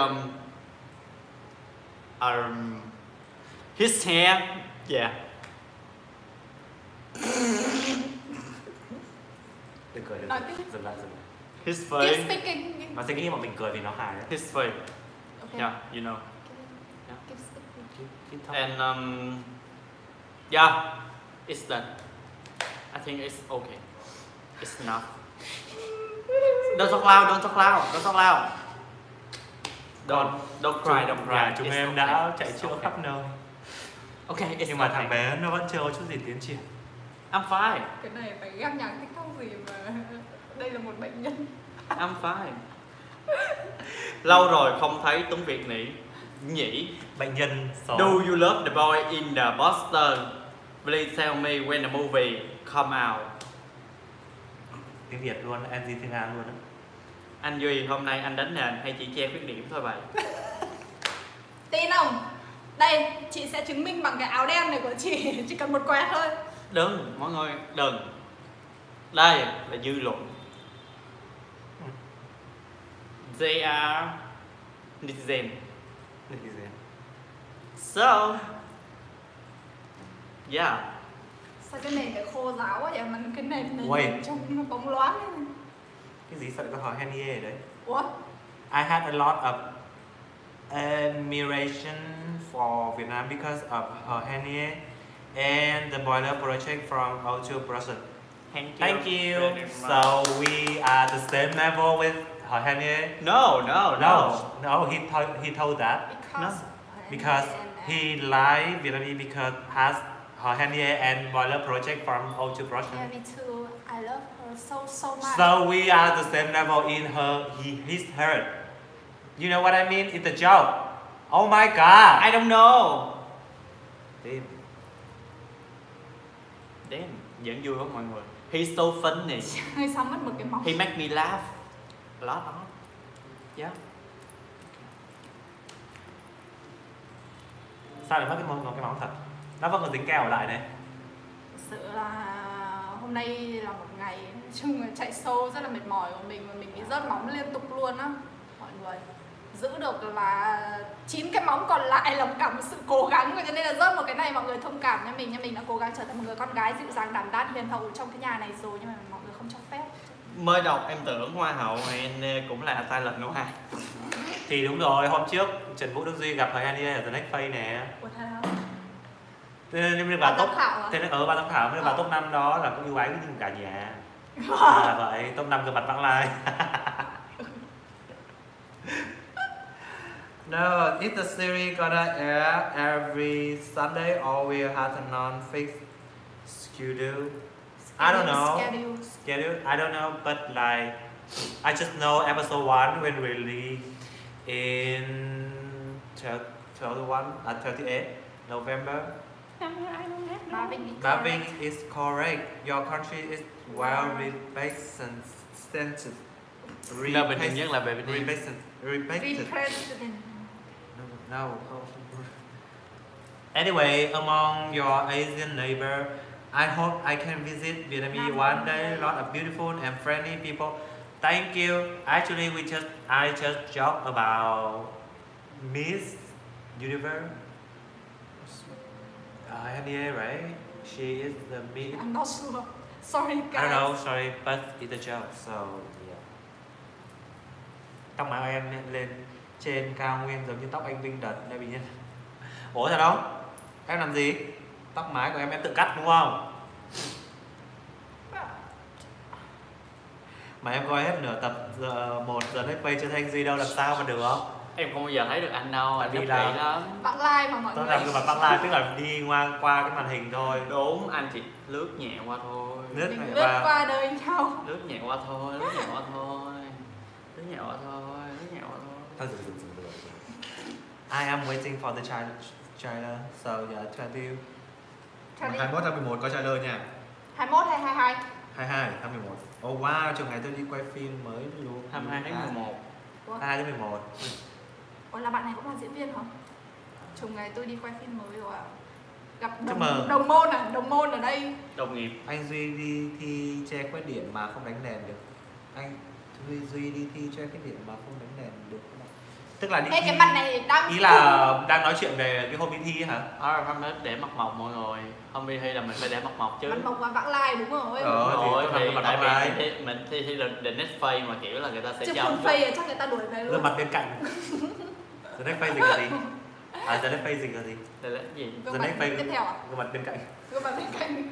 his hair. Yeah. Đừng cười, đừng Nói cười. tiếp. Dừng lại. His Keep face. speaking. Nó sẽ nghĩ mà mình cười vì nó hài đấy. His face. Okay. Yeah, you know. Keep speaking. Keep talking. And yeah, it's done. I think it's okay. It's enough. Don't talk loud. Don't cry. Nhà chúng It's em okay. đã chạy It's chữa okay. khắp nơi. Okay, it's Nhưng mà okay. thằng bé nó vẫn chưa có chút gì tiến triển. I'm fine. Cái này phải gác nhạc TikTok gì mà đây là một bệnh nhân. I'm fine. Lâu rồi không thấy Tuấn Việt nhỉ. Bệnh nhân số. Do you love the boy in the poster? Please tell me when the movie come out. Tiếng Việt luôn, NG tiếng Anh luôn á. Anh Duy, hôm nay anh đánh nền hay chỉ che khuyết điểm thôi vậy? Tin không? Đây, chị sẽ chứng minh bằng cái áo đen này của chị. Chỉ cần một quẹt thôi. Đừng, mọi người, đừng. Đây là dư luận. They are netizen. So, yeah. Sao cái nền lại khô ráo quá vậy? Mà cái nền này Wait. trông nó bóng loáng ấy. Cái gì sợ có hỏi Henie đấy. Ủa? I had a lot of admiration for Vietnam because of her Henie and the boiler project from O2 Production. Thank you. very much. So we are the same level with her Henie. No. No, he told that because he liked Vietnamese because has her Henie and boiler project from O2 Yeah, Production. me too. I love her so much. So we are the same level in his hurt. You know what I mean? It's a joke. Oh my god. I don't know. Damn, vẫn vui không mọi người? He's so funny. Hơi sao mất một cái móng. He make me laugh a lot. Yeah. Sao lại mất cái móng thật? Nó vẫn còn dính keo ở lại này. Thực sự là hôm nay là một ngày nói chung là chạy show rất là mệt mỏi của mình và mình bị rớt móng liên tục luôn á mọi người. Giữ được là 9 cái móng còn lại là cả một sự cố gắng, cho nên là rớt một cái này mọi người thông cảm nha mình đã cố gắng trở thành một người con gái dịu dàng đảm đang hiền hậu trong cái nhà này rồi, nhưng mà mọi người không cho phép. Mới đọc em tưởng hoa hậu này cũng là sai lệch đúng không? Thì đúng rồi, hôm trước Trần Vũ Đức Duy gặp thời Henie ở The Next Phase nè. Ủa thật hả? Thế nên Ban giám khảo à? Thế nên ở ban giám khảo nên vào top 5 đó là có ưu ái với cả nhà. Là vậy, top 5 gương mặt vãng lai. No, is the series gonna air every Sunday or will have a non-fixed schedule? I don't know. Schedule? I don't know, but like I just know episode 1 will release in 38 November. Marvin is correct. Your country is well represented. Nơi bình thường nhất là về Việt Nam. Represented. No. Anyway, among your Asian neighbor, I hope I can visit Vietnam one day. Lot of beautiful and friendly people. Thank you. Actually, I just joke about Miss Universe. Hania, right? She is the Miss. I'm not sure. Sorry guys. I don't know, sorry, but it's a joke. So yeah. Tóc mái em lên trên cao nguyên giống như tóc anh Vinh đợt đây bị nhân. Ủa thật không? Em làm gì? Tóc mái của em tự cắt đúng không? Mà em coi hết nửa tập 1 giờ Netflix chưa thấy anh Duy đâu, làm sao mà được không? Em không bao giờ thấy được anh đâu, anh Đi đi làm. lắm. Bạn like mà mọi Tôi người. làm cái mặt băng live tức là đi qua cái màn hình thôi. Đúng, anh chỉ lướt nhẹ qua thôi. Mình lướt qua đời nhau. Lướt nhẹ qua thôi, lướt nhẹ qua thôi. Lướt nhẹ qua thôi, lướt nhẹ qua thôi. Thôi dừng. I am waiting for the trailer. So yeah, thank you. 21 tháng 11 có trailer nha. 21 hay 22? 22 tháng 11. Oh wow, trường ngày tôi đi quay phim mới luôn. 22 tháng 11. 22 tháng 11. Ủa là bạn này cũng là diễn viên hả? Chồng ngày tôi đi quay phim mới rồi ạ. Gặp Chúc mừng. đồng môn à? Đồng môn ở đây. Đồng nghiệp. Anh Duy đi thi che khuyết điểm mà không đánh đèn được. Anh Duy đi thi che khuyết điểm mà không đánh đèn được. Tức là đi Ê, thi, cái mặt này đang ý là đang nói chuyện về cái hôm đi thi hả? Hôm đó để mặt mộc mọi người. Hôm đi thi là mình phải để mặt mộc chứ. mặt mộc và vãng lai đúng rồi. Rồi thì thì mặt tại mộc vì mình thi được the next phase mà kiểu là người ta sẽ Chứ cho không phây chắc người ta đuổi về Gương luôn. mặt bên cạnh. The next phase là gì? À, the next phase là gì? Để lấy gì? Gương The mặt next phase tiếp theo à? gương mặt bên cạnh. Gương mặt bên cạnh.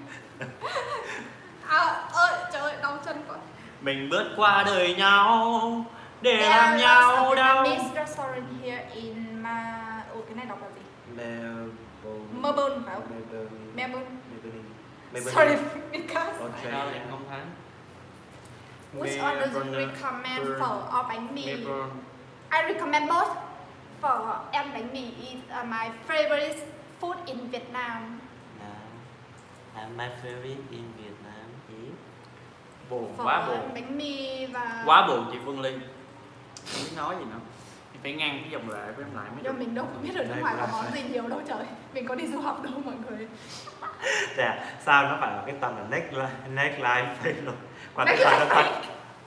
À, ơi trời ơi, đau chân quá. Mình bước qua đời nhau để làm nhau đau. This restaurant here in cái này đọc là gì? Melbourne phải không? Melbourne. Sorry because Sao em không thấy? which one does you recommend phở or bánh mì? Melbourne. I recommend both. Phở and bánh mì is my favorite food in Vietnam. And my favorite in Vietnam is Buồn, Phở, quá buồn. bánh mì và Quá buồn chị Phương Ly. Không biết nói gì nữa. Em phải ngăn cái dòng lệ của em lại mới nhưng được. mình đâu có biết ở nước ngoài có món gì nhiều đâu trời. Mình có đi du học đâu mọi người. Dạ, sao nó phải là cái tầm là next live phase luôn. Qua Next tới live nó thật.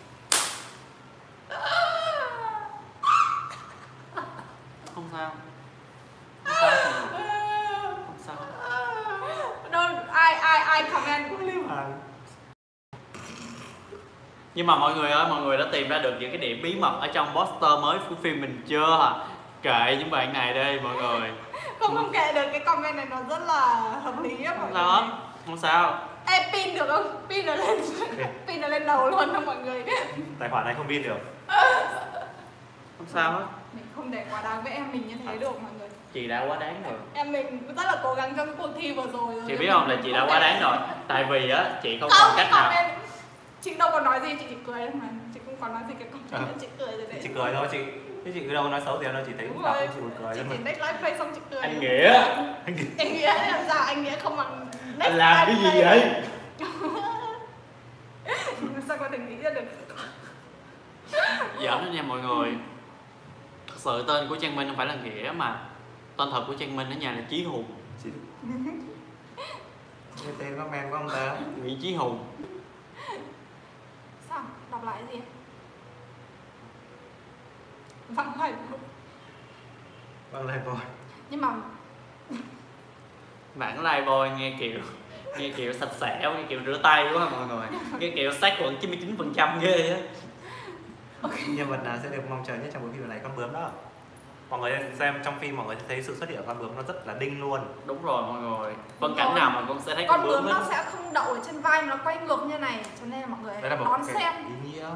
Không sao. Không sao. Không sao. Don't I comment cũng lưu. Nhưng mà mọi người ơi, mọi người đã tìm ra được những cái điểm bí mật ở trong poster mới của phim mình chưa? Kệ những bạn này đi mọi người. Không kệ được, cái comment này nó rất là hợp lý á mọi Không sao người. hết. Không sao. Ê, pin được không? Pin nó lên pin nó lên đầu luôn đó mọi người. Tài khoản này không pin được. Không sao hết. Mình không để quá đáng với em mình như thế được mọi người. Chị đã quá đáng rồi. Em mình rất là cố gắng trong cái cuộc thi vừa rồi. Chị biết không là chị đã quá đáng rồi. Tại vì á chị không Không, còn cái cách nào. comment chị đâu có nói gì, chị chỉ cười thôi mà. Chị không còn nói gì cái comment chị cười rồi đấy. Chị cười thôi chị. Chứ chị đâu có nói xấu gì đâu, chị thấy Đúng đọc rồi. chị buồn cười Chị lắm. chỉ next live face xong chị cười. Anh Nghĩa. Anh Nghĩa làm sao anh Nghĩa không bằng next Anh làm cái live gì face. vậy? Sao có thể nghĩ ra được? Giỡn đó nha mọi người. Thật sự tên của Trang Minh không phải là Nghĩa mà tên thật của Trang Minh ở nhà là Chí Hùng. Nghe tên comment của ông ta. Nguyễn Chí Hùng. Sao? Đọc lại cái gì? Vắng hỏi. Vâng lại rồi. Nhưng mà Bản live boy nghe kiểu sạch sẽ, nghe kiểu rửa tay quá mọi người. Nghe kiểu sát khuẩn 99% ghê á. Nhân vật nào sẽ được mong chờ nhất trong bộ phim này? Con bướm đó. Mọi người xem trong phim mọi người sẽ thấy sự xuất hiện của con bướm nó rất là đinh luôn. Đúng rồi mọi người. Phân Đúng cảnh rồi. nào mà con sẽ thấy con con bướm bướm nó hết. sẽ không đậu ở trên vai mà nó quay ngược như này, cho nên là mọi người Đấy là một đón cái xem. ý nghĩa.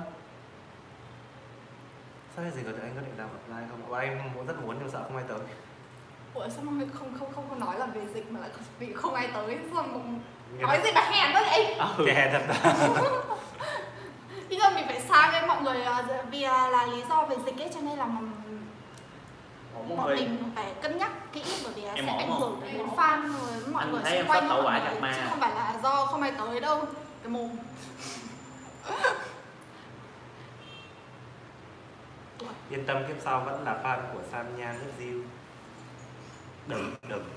Sao cái gì của tụi anh có định làm apply không? Bọn anh rất muốn nhưng sợ không ai tới. Ủa sao mọi người không nói là về dịch mà lại vì không ai tới, sao mà nói gì mà hèn đó vậy? Cái hèn thật đó. Bây giờ mình phải xa với mọi người vì là lý do về dịch ấy, cho nên là Ổn không bọn Huy? mình phải cân nhắc kỹ bởi vì Em sẽ ổn ảnh không? hưởng đến fan rồi mọi Anh người thấy xung em quanh sắp tẩu mọi hỏa người, chặt ma. chứ không phải là do không ai tới đâu. Cái mồm. Yên tâm, kiếp sau vẫn là fan của Sam Nhan rất diêu. đừng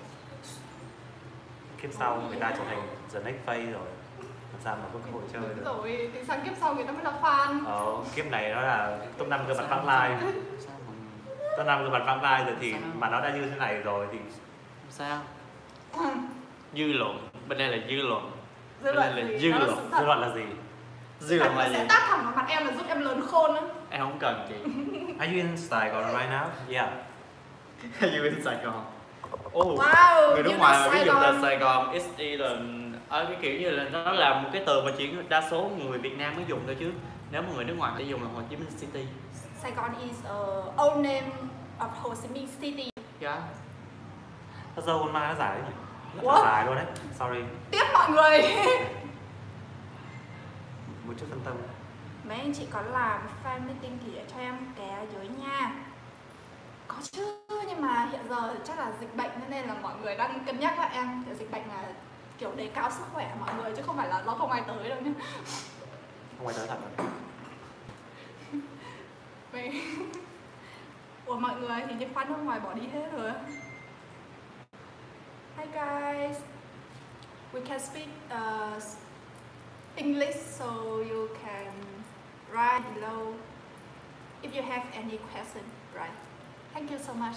kiếp sau người ta trở thành the next phase rồi, làm sao mà có cơ hội chơi được. Rồi thì sang kiếp sau người ta mới là fan. Kiếp này nó là top 5 gương mặt vãng lai, top 5 gương mặt vãng lai rồi thì mà nó đã như thế này rồi thì sao? Dư luận, bên đây là dư luận. Dư luận là dư luận là gì? Dư luận là gì? Sẽ tát thẳng vào mặt em là giúp em lớn khôn á. Em không cần chị. Are you in Sài Gòn right now? Yeah. Are you in Sài Gòn? Oh, Wow, người nước ngoài mà ví dụ là Sài Gòn, XY là ở cái kiểu như là nó là một cái từ mà chỉ đa số người Việt Nam mới dùng thôi, chứ nếu mà người nước ngoài sẽ dùng là Hồ Chí Minh City. Sài Gòn is a old name of Ho Chi Minh City. Yeah. Nó dâu con ma nó dài đấy nhỉ? Rất là What? dài luôn đấy. Sorry. Tiếp mọi người. Một chút phân tâm. Mấy anh chị có làm fan meeting thì để cho em ké dưới nha. Có chứ, nhưng mà hiện giờ chắc là dịch bệnh nên là mọi người đang cân nhắc á em. Kiểu dịch bệnh là kiểu đề cao sức khỏe mọi người chứ không phải là do không ai tới đâu nhá. Không ai tới thật rồi. Ủa mọi người thì những fan nước ngoài bỏ đi hết rồi. Hi guys, we can speak English, so you can write below if you have any question, right? Thank you so much.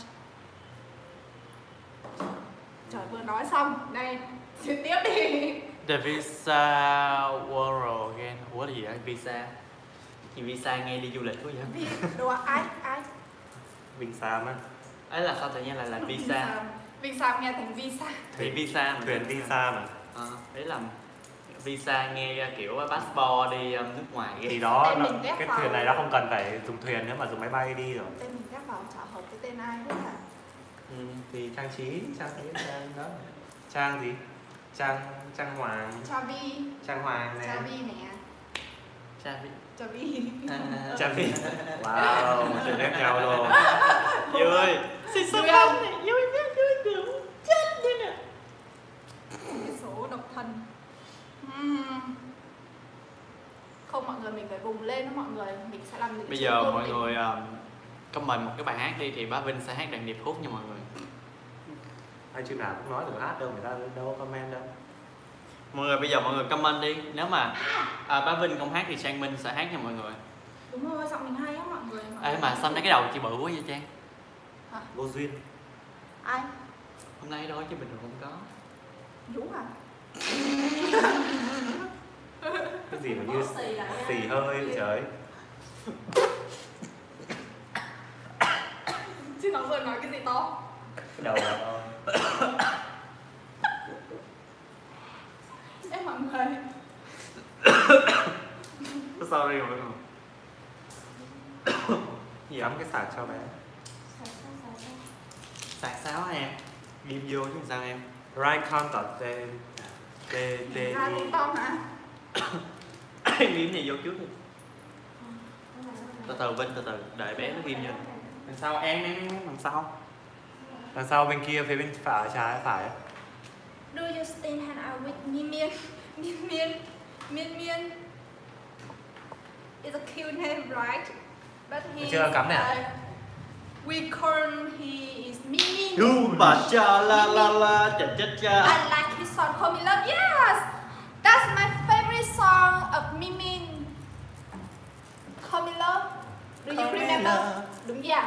Trời, vừa nói xong, đây, xin tiếp đi. The visa world again. Ủa là gì vậy? Visa? Gì visa nghe đi du lịch quá vậy? Đồ ai? Vinsam á. Ấy là sao tự nhiên lại là visa? Visa nghe thành visa. Thì visa mà. Thuyền visa mà. Đấy là visa nghe kiểu passport đi nước ngoài ghê. Thì đó, Tên mình ghép cái vào. thuyền này nó không cần phải dùng thuyền nữa mà dùng máy bay đi rồi. Tên mình ghép vào chả hợp cái tên ai hết à? Thì trang trí trang đó. Trang gì? Trang Hoàng. Trang Hoàng nè. Chavi nè. Chavi. Chavi. Chavi. Wow, một chuyện ghép nhau luôn. Vui. Xin số năm này vui biết vui kiểu chết đi nè. Cái số độc thân. Không mọi người, mình phải vùng lên đó mọi người. Mình sẽ làm những Bây chuyện giờ luôn mọi để- người comment một cái bài hát đi thì Bá Vinh sẽ hát đoạn điệp khúc nha mọi người. Ai chừng nào cũng nói được hát đâu, người ta đâu có comment đâu. Mọi người bây giờ mọi người comment đi. Nếu mà Bá Vinh không hát thì Sang Minh sẽ hát nha mọi người. Đúng rồi, giọng mình hay á mọi người. Ê mà sao nay cái đầu chị bự quá vậy Trang? Vô duyên. Ai? Hôm nay đó chứ bình thường không có. Đúng à? Cái gì mà như xì hơi vậy trời. Chứ nó vừa nói cái gì to? Cái đầu là thôi. Em mọi người. Sorry mọi người. Gì Cắm cái sạc cho bé. sạc sáo hả em? Ghim vô chứ sao em? Right contact tên Ra tiếng to hả? Ghim gì vô trước đi. Từ từ Vinh, từ từ đợi bé nó ghim vô. Đằng sau em đằng sau. Đằng sau bên kia phía bên phải trái phải. Do you still hang out with Miên? Miên is a cute name, right? But he Chưa cắm nè. we call he is Mimin. Du bà cha la la la chà chà cha. I like his song Call Me Love. Yes, that's my favorite song of Mimin. Call Me Love. Do you Call me remember? love. Đúng, yeah.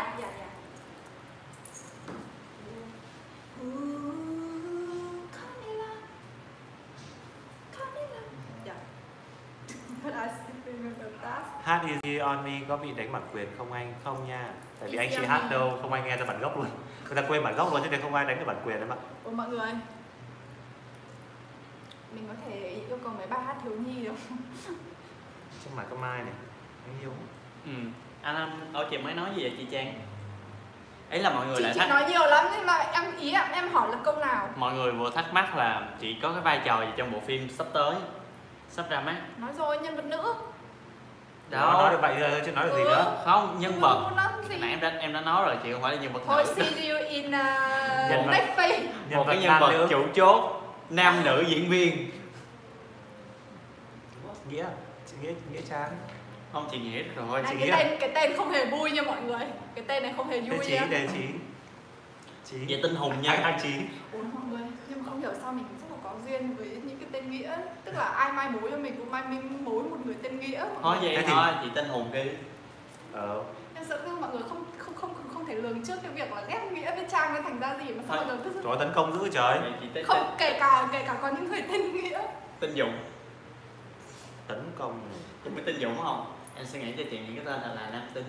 Ooh, call me love. Call me love. Yeah. But I still remember that. Hát Easy on Me có bị đánh bản quyền không anh? Không nha. Tại vì Easy anh chị on hát Me. đâu, không ai nghe ra bản gốc luôn. Người ta quên bản gốc luôn chứ không ai đánh được bản quyền đấy mà. Ủa mọi người, mình có thể yêu cầu mấy bài hát thiếu nhi được không? Trong mày có Mai này, anh yêu. Anh chị mới nói gì vậy chị Trang? Ấy là mọi người lại Chị thắc nói nhiều lắm nhưng mà em hỏi là câu nào? mọi người vừa thắc mắc là chị có cái vai trò gì trong bộ phim sắp tới, sắp ra mắt. Nói rồi, nhân vật nữ. Đó, nói được vậy thôi chứ nói được gì nữa. Không, nhân vật. Nữ lắm gì? Nãy em đã nói rồi, chị không phải là nhân vật Thôi nữ. see you in Nhân vật. next phase. Một cái nhân vật chủ chốt, nam nữ diễn viên. Nghĩa Trang. Không, chị nghĩ rồi. Này, chị cái tên không hề vui nha mọi người. Cái tên này không hề vui nha. Đề trí. Chí. Vậy tên Hùng nha. Anh Chí. Ủa mọi người, nhưng mà không hiểu sao mình rất là có duyên với những cái tên nghĩa. Tức là ai mai mối cho mình cũng mai mối một người tên nghĩa. Thôi vậy Thế thì- thôi, chị tên Hùng đi. Em sợ rằng mọi người không thể lường trước cái việc là ghép nghĩa với Trang nó thành ra gì mà sao Thôi. mọi người cứ Trời ơi, tấn công dữ trời. Vậy chị tên không kể cả có những người tên nghĩa. tên Dũng. Tấn công. Chị biết tên Dũng không? Em sẽ nghĩ cho chị những cái tên thật là nam tính.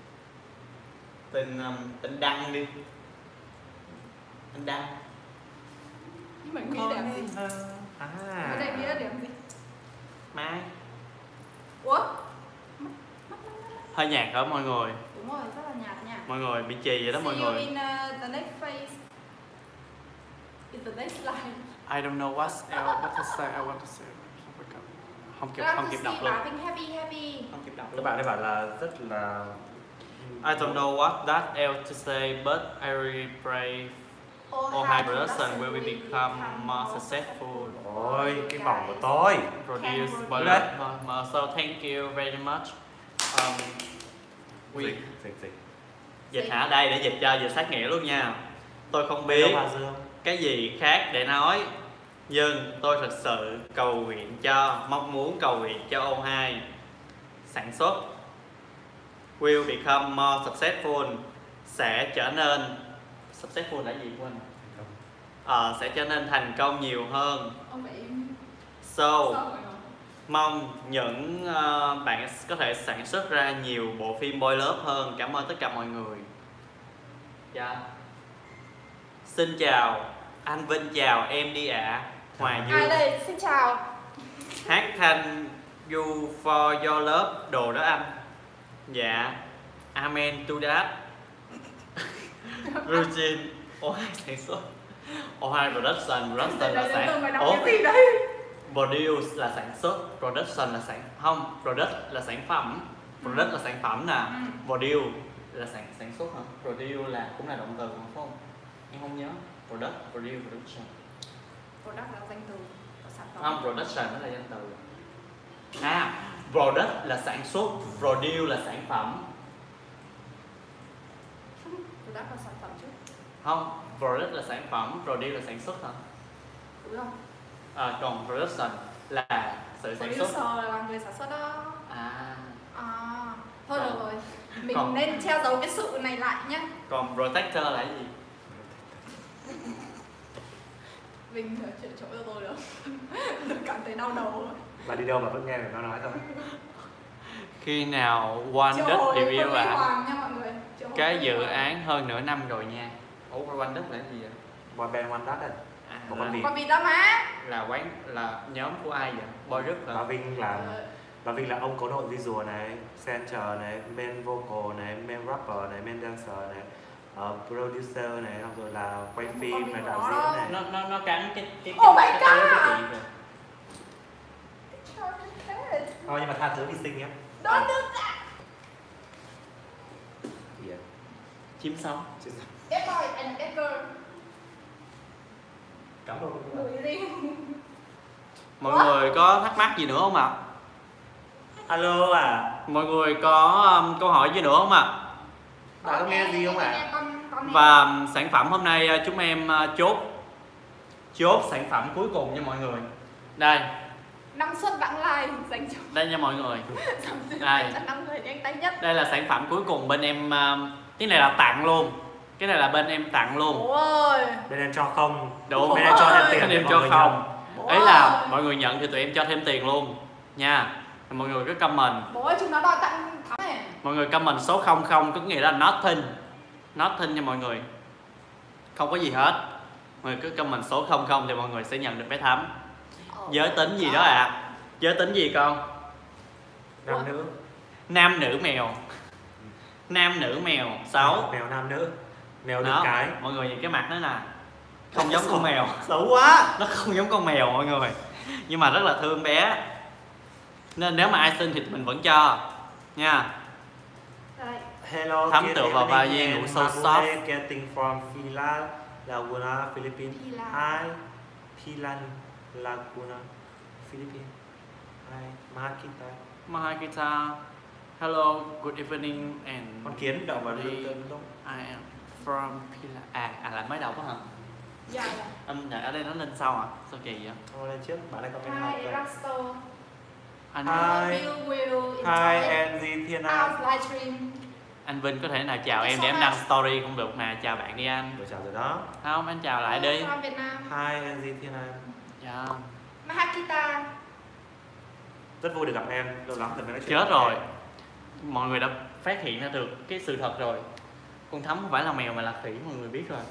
Tên Đăng đi. Anh Đăng. Nhưng mà nghĩ đẹp gì? Cái này nghĩa đẹp gì? Mai. Ủa? Hơi nhạt hả mọi người? Đúng rồi, rất là nhạt nha. Mọi người bị trì vậy đó mọi See you người. in the next phase. In the next slide. I don't know what to say. I want to say. Không kịp đọc luôn. Heavy. Không kịp đọc Các luôn. bạn ấy bảo là rất là I don't know what that else to say, but I really pray all high production will become more successful. Ôi, cái vòng của tôi. Produced by Đúng that. đấy. So thank you very much. Dịch. Dịch hả? Đây để dịch cho dịch sát nghĩa luôn nha. Tôi không biết Hoa Dương. cái gì khác để nói, nhưng tôi thật sự mong muốn cầu nguyện cho O2 sản xuất will become more successful, sẽ trở nên successful là gì quên sẽ trở nên thành công nhiều hơn. Ông phải So sao rồi? mong những bạn có thể sản xuất ra nhiều bộ phim boy love hơn. Cảm ơn tất cả mọi người. Dạ. Xin chào anh Vinh, chào em đi ạ. Hòa Dương. Ai đây? Xin chào. Hát thanh you for your love đồ đó anh. Dạ. Amen to that. Routine O2 sản xuất. O2 production là sản. Ủa? Cái gì đây? Produce là sản xuất, production là product là sản phẩm. Product là sản phẩm nè. Produce là sản xuất hả? Produce là cũng là động từ phải không? Em không nhớ. Product, produce, production. Product là danh từ của sản phẩm. Không, production nó là danh từ. Product là sản xuất, produce là sản phẩm. Product là sản phẩm chứ. Không, product là sản phẩm, produce là sản xuất hả? Đúng không? Còn production là sự sản xuất. Producer là người sản xuất đó. Thôi được rồi. Mình nên che giấu cái sự này lại nhé. Còn protector là cái gì? Vinh chuyện chỗ cho tôi được. Được cảm thấy đau đầu rồi. Bà đi đâu mà vẫn nghe người ta nói thôi. Khi nào One Triệu Đất hồi review Phương Mỹ ạ? Hoàng nha mọi người. Cái dự án hơn nửa năm rồi nha. Ủa One Đất là cái gì vậy? Boy band One Dot này. Một con vịt. Con vịt đó má. Là nhóm của ai vậy? Boy Rất Bà là Vinh là ông có đội visual này, center này, main vocal này, main rapper này, main dancer này, producer này, xong rồi là quay phim này, đạo diễn này. nó cắn cái Oh my cái God! chị rồi. Thôi nhưng mà tha thứ hy sinh em. Don't do that. Yeah. Chiếm sống. Bad boy and bad girl. Cảm ơn. Mùi gì? Mọi người có thắc mắc gì nữa không ạ? Alo à, Mọi người có câu hỏi gì nữa không ạ? bà có nghe gì không ạ? Và sản phẩm hôm nay chúng em chốt sản phẩm cuối cùng nha mọi người. Đây, Năng suất vãng lai dành cho đây nha mọi người. Đây. 5 người nhanh tay nhất. Đây là sản phẩm cuối cùng bên em, cái này là tặng luôn. Cái này là bên em tặng luôn. Ôi. Bên em cho không? Đúng. Bên em cho thêm tiền Bên để em mọi cho người không. Ủa. Ấy là mọi người nhận thì tụi em cho thêm tiền luôn nha. Mọi người cứ comment. Bố ơi chúng nó đòi tặng thắm này. Mọi người comment số 00 có nghĩa là nothing. Nothing nha mọi người. Không có gì hết. Mọi người cứ comment số 00 thì mọi người sẽ nhận được vé thắm. Giới tính gì đó ạ? Giới tính gì con? Nam nữ. Nam nữ mèo. Nam nữ mèo 6. Mèo nam nữ. Mèo được Đó, cái. mọi người nhìn cái mặt nó nè. Không giống con mèo. Xấu quá. Nó không giống con mèo mọi người. Nhưng mà rất là thương bé. Nên nếu mà ai xin thì mình vẫn cho nha. Đây. Hello, Thấm tựa vào vai duyên ngủ sâu soft. Getting from Pila Laguna, Philippines. Pila. Hi, Pilan Laguna, Philippines. Hi, Mahakita. Mahakita. Hello, good evening and Con kiến đậu vào đi. lưng đúng không? I am from Pila. Là mới đầu có hả? Dạ. Ở đây nó lên sau à? Sao kỳ vậy? Thôi lên trước, bạn ấy comment Hi lại rồi. Erasto. Anh Hi. You will Hi enjoy Angie Thiên An. our livestream. anh Vinh có thể nào chào Thank em you để so em đăng much. story không được nè, chào bạn đi anh. Rồi chào rồi đó. Không, anh chào lại đi. From Việt Nam. Hi Angie Thiên An. Dạ. Mahakita. Rất vui được gặp em, lâu lắm rồi mới nói chuyện. Chết rồi. Mọi người đã phát hiện ra được cái sự thật rồi. Con Thắm không phải là mèo mà là khỉ, mọi người biết rồi.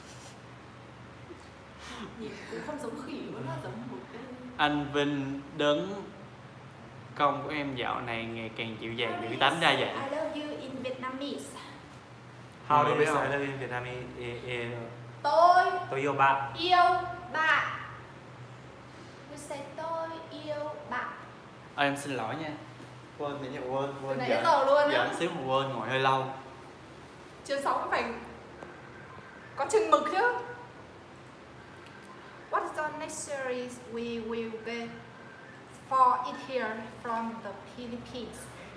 Nhìn cũng không giống khỉ, vẫn là giống một cái. Anh Vinh đấng công của em dạo này ngày càng dịu dàng dữ tánh ra vậy. I love you in Vietnamese. How do Biết you không? say in Vietnamese? Tôi Yêu bạn. yêu bạn. You say tôi yêu bạn. Em xin lỗi nha. Quên nãy giờ quên. Từ nãy đến giờ luôn Giờ á. một xíu mà quên, ngồi hơi lâu. Chưa sống phải có chừng mực chứ. What is the next series we will get for it here from the Philippines?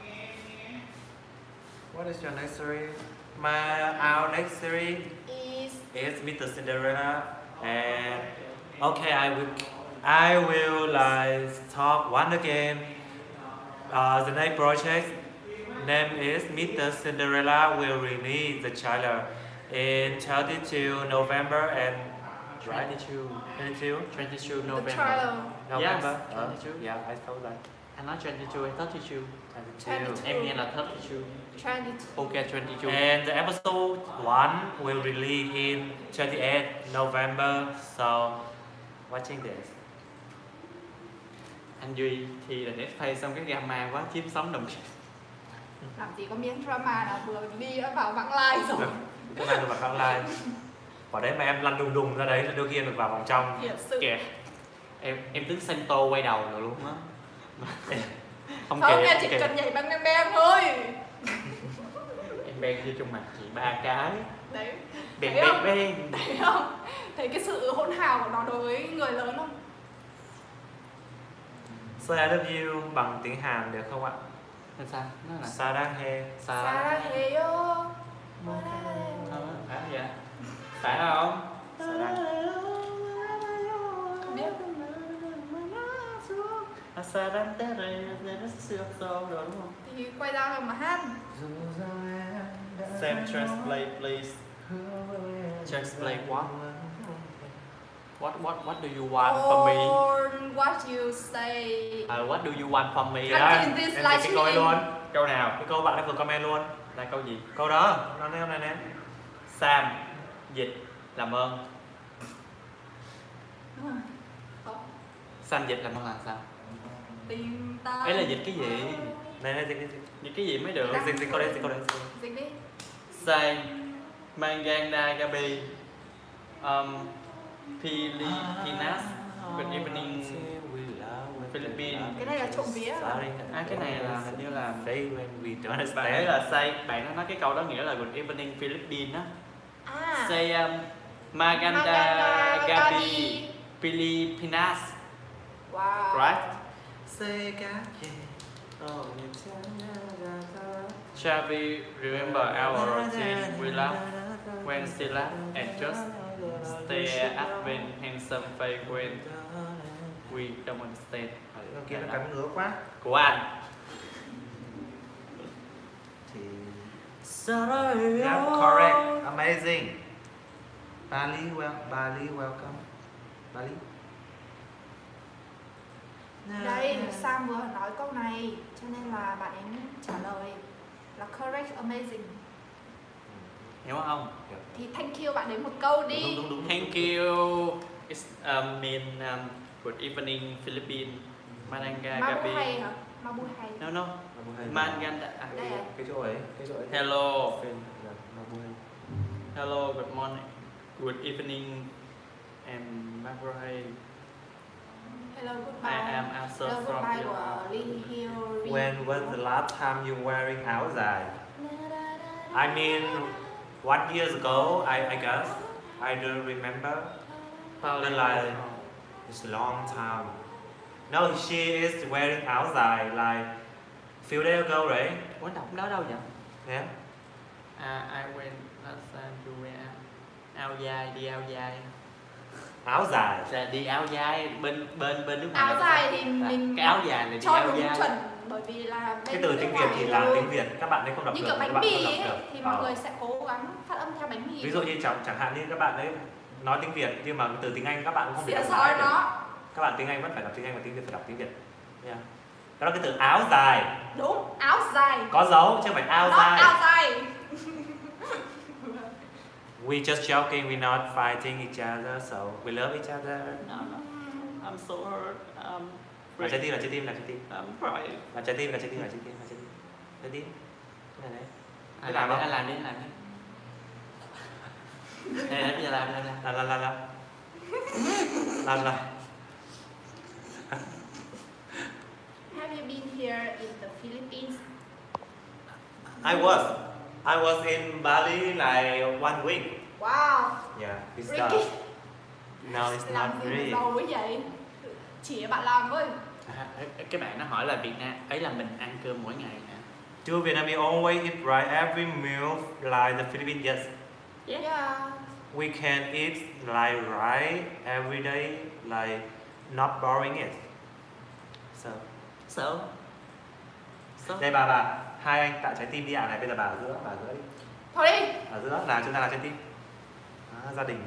What is your next series? Our next series Is is Mr. Cinderella, and okay, I will like talk one again. The next project name is Mr. Cinderella will release the trailer in 22 November and 22 the November. trailer. November. Yes, 22. Yeah, I saw that. Anh nói 22 hay 32? 22. Em nghe là 32. 22. Ok, 22. And the episode 1 will release in 28 November. So, watching this. Anh Duy thì là Netface xong cái drama quá chiếm sóng đồng Làm gì có miếng drama nào vừa đi đã vào vãng lai rồi. Cái này được vào online. Vào đấy mà em lăn đùng đùng ra đấy là đôi khi em được vào vòng trong. Thiệt sự. kìa. Em tính Santo quay đầu rồi luôn á. Không Không, kìa, em chỉ cần nhảy bang bang bang thôi. em bang vô trong mặt chị 3 cái. Đấy. Bang Thấy bang không? bang. Thấy không? Thấy cái sự hỗn hào của nó đối với người lớn không? Say I love you bằng tiếng Hàn được không ạ? Làm sao? Nó là Sarange. Sarajevo. Phải vậy? Phải không? Không biết. Rồi đúng không? Thì quay ra rồi mà hát. Sam, translate please. Translate what? What do you want from me? Or what you say. What do you want from me? Anh in this Em dịch cái câu ấy livestream. luôn. Câu nào? Cái câu bạn đã vừa comment luôn. Là câu gì? Câu đó, nó nêu này nè. Sam, dịch làm ơn. Không. Sam dịch làm ơn là sao? Tìm ta. Ấy là dịch cái gì? Này này, dịch Dịch cái gì mới được? dịch câu đấy, dịch câu đấy. Dịch đi. Sang Manganda Gabi Pilipinas. Good evening Philippines. Cái này là trộm vía. Cái này là hình như là Say when we don't bạn ấy understand. là say, bạn nó nói cái câu đó nghĩa là Good evening Philippines á. À. Say Maganda Gabi Pilipinas. Wow. Right? Say God, Shall we remember our routine? We laugh when she laugh and just stare at when handsome face when we don't understand. Con kia nó cắn ngứa quá. Của anh. Thì yeah, correct, amazing. Bali welcome. Bali. Đây, Sam vừa nói câu này cho nên là bạn ấy trả lời là correct, amazing. Hiểu không? Thì thank you bạn ấy một câu đi. Đúng. Thank you. It's mean good evening Philippines. Mananga Mabuhay Gabi. hả? Mabuhay. No. Manganda. Đây à? Cái chỗ ấy. Hello. Mabuhay. Hello. Good morning. Good evening. And Mabuhay. Hello, goodbye. I am also Hello, from goodbye Iran. của Lee Hyori. When was the last time you wearing áo dài? I mean, 1 years ago, I guess. I don't remember. Probably But like, it's a long time. No, she is wearing áo dài like few days ago, right? Ủa đọc đó đâu vậy? Yeah. I went Last time to wear áo dài, đi áo dài. Áo dài. Là đi áo dài bên nước ngoài. Áo dài thì mình cái áo dài là đi cho áo đúng dài. chuẩn, bởi vì là Cái từ tiếng Việt thì là tiếng Việt, các bạn ấy không đọc như được. kiểu các bánh bạn mì không đọc ấy, được. thì mọi người sẽ cố gắng phát âm theo bánh mì. Ví dụ như chẳng hạn như các bạn ấy nói tiếng Việt nhưng mà từ tiếng Anh các bạn cũng không thể xỉa đọc sói lại được. nó. Các bạn tiếng Anh vẫn phải đọc tiếng Anh và tiếng Việt phải đọc tiếng Việt. Yeah. Đó là cái từ áo dài. Đúng, áo dài. Có dấu chứ không phải áo Nó dài. áo dài. We just joking, we're not fighting each other, so we love each other. No, no. I'm so hurt. Là trái tim, là trái tim, là trái tim. I'm crying. Là trái tim, là trái tim, là trái tim, là trái tim. Trái tim. Cái này đấy. Anh làm đi, anh làm đi, anh làm đi. Đây, bây giờ làm. Làm. Have you been here in the Philippines? I was in Bali like 1 week. Wow. Yeah, it's Ricky. done. No, it's Làm not gì free. mà giàu quá vậy? Chỉ bạn làm với. Cái bạn nó hỏi là Việt Nam ấy là mình ăn cơm mỗi ngày hả? Do Vietnamese always eat rice every meal like the Philippines? Yes. Yeah. We can eat like rice every day, like not boring it. So. Đây bà, hai anh tạo trái tim đi ạ này, bây giờ bà ở giữa đi. Thôi đi. Ở giữa là chúng ta là trái tim. Gia đình.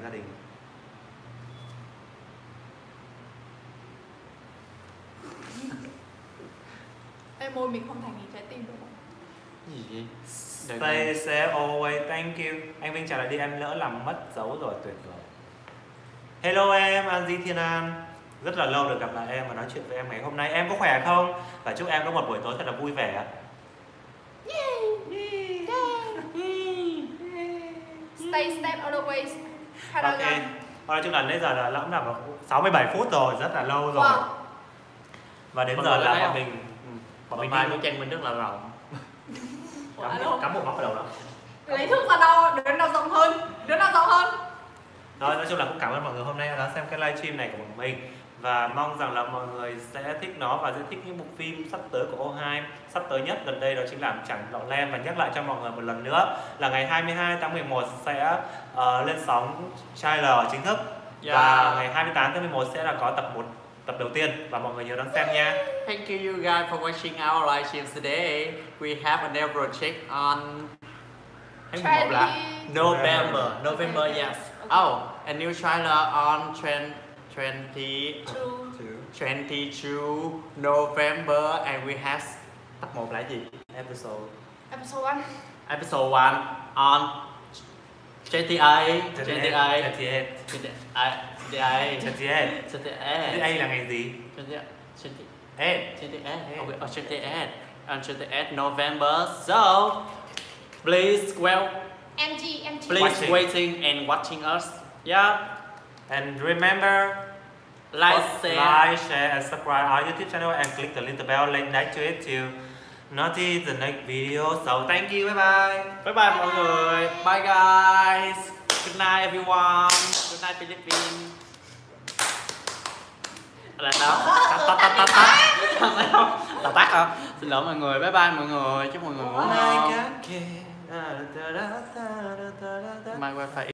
Ê, môi mình không thành hình trái tim được. Gì vậy? Stay safe always, thank you. Anh Vinh trả lời đi, em lỡ làm mất dấu rồi, tuyệt vời. Hello em, Anji Thiên An. Rất là lâu được gặp lại em và nói chuyện với em ngày hôm nay. Em có khỏe không? Và chúc em có một buổi tối thật là vui vẻ. Stay step always. Ok. Nói chung là nãy giờ là lẫm là 67 phút rồi, rất là lâu rồi. Wow. Và đến Mọi giờ người là thấy bọn không? mình Bọn vai của Trang Minh rất là rộng. cắm một móc vào đầu đó. Lấy thước ra đâu, đứa nào rộng hơn. Rồi, nói chung là cũng cảm ơn mọi người hôm nay đã xem cái livestream này của bọn mình. Và mong rằng là mọi người sẽ thích nó và sẽ thích những bộ phim sắp tới của O2. Sắp tới nhất gần đây đó chính là Chẳng Lọ Lem. Và nhắc lại cho mọi người một lần nữa là ngày 22 tháng 11 sẽ lên sóng trailer chính thức. Và ngày 28 tháng 11 sẽ là có tập đầu tiên và mọi người nhớ đón xem nha. Thank you guys for watching our live stream today. We have a new project on November, yes. Oh, a new trailer on 22 November and we have tập 1 là gì? Episode 1. Episode 1 on 28 là ngày gì? 28 on 28 November. So please MG. please waiting and watching us. Yeah. And remember, Like, share and subscribe our YouTube channel and click the little bell link next to it to notice the next video. So thank you, bye bye. Bye bye mọi người. Bye guys. Good night everyone. Good night Philippines. Là sao? Tắt không? Xin lỗi mọi người. Bye bye mọi người. Chúc mọi người ngủ ngon. My wifi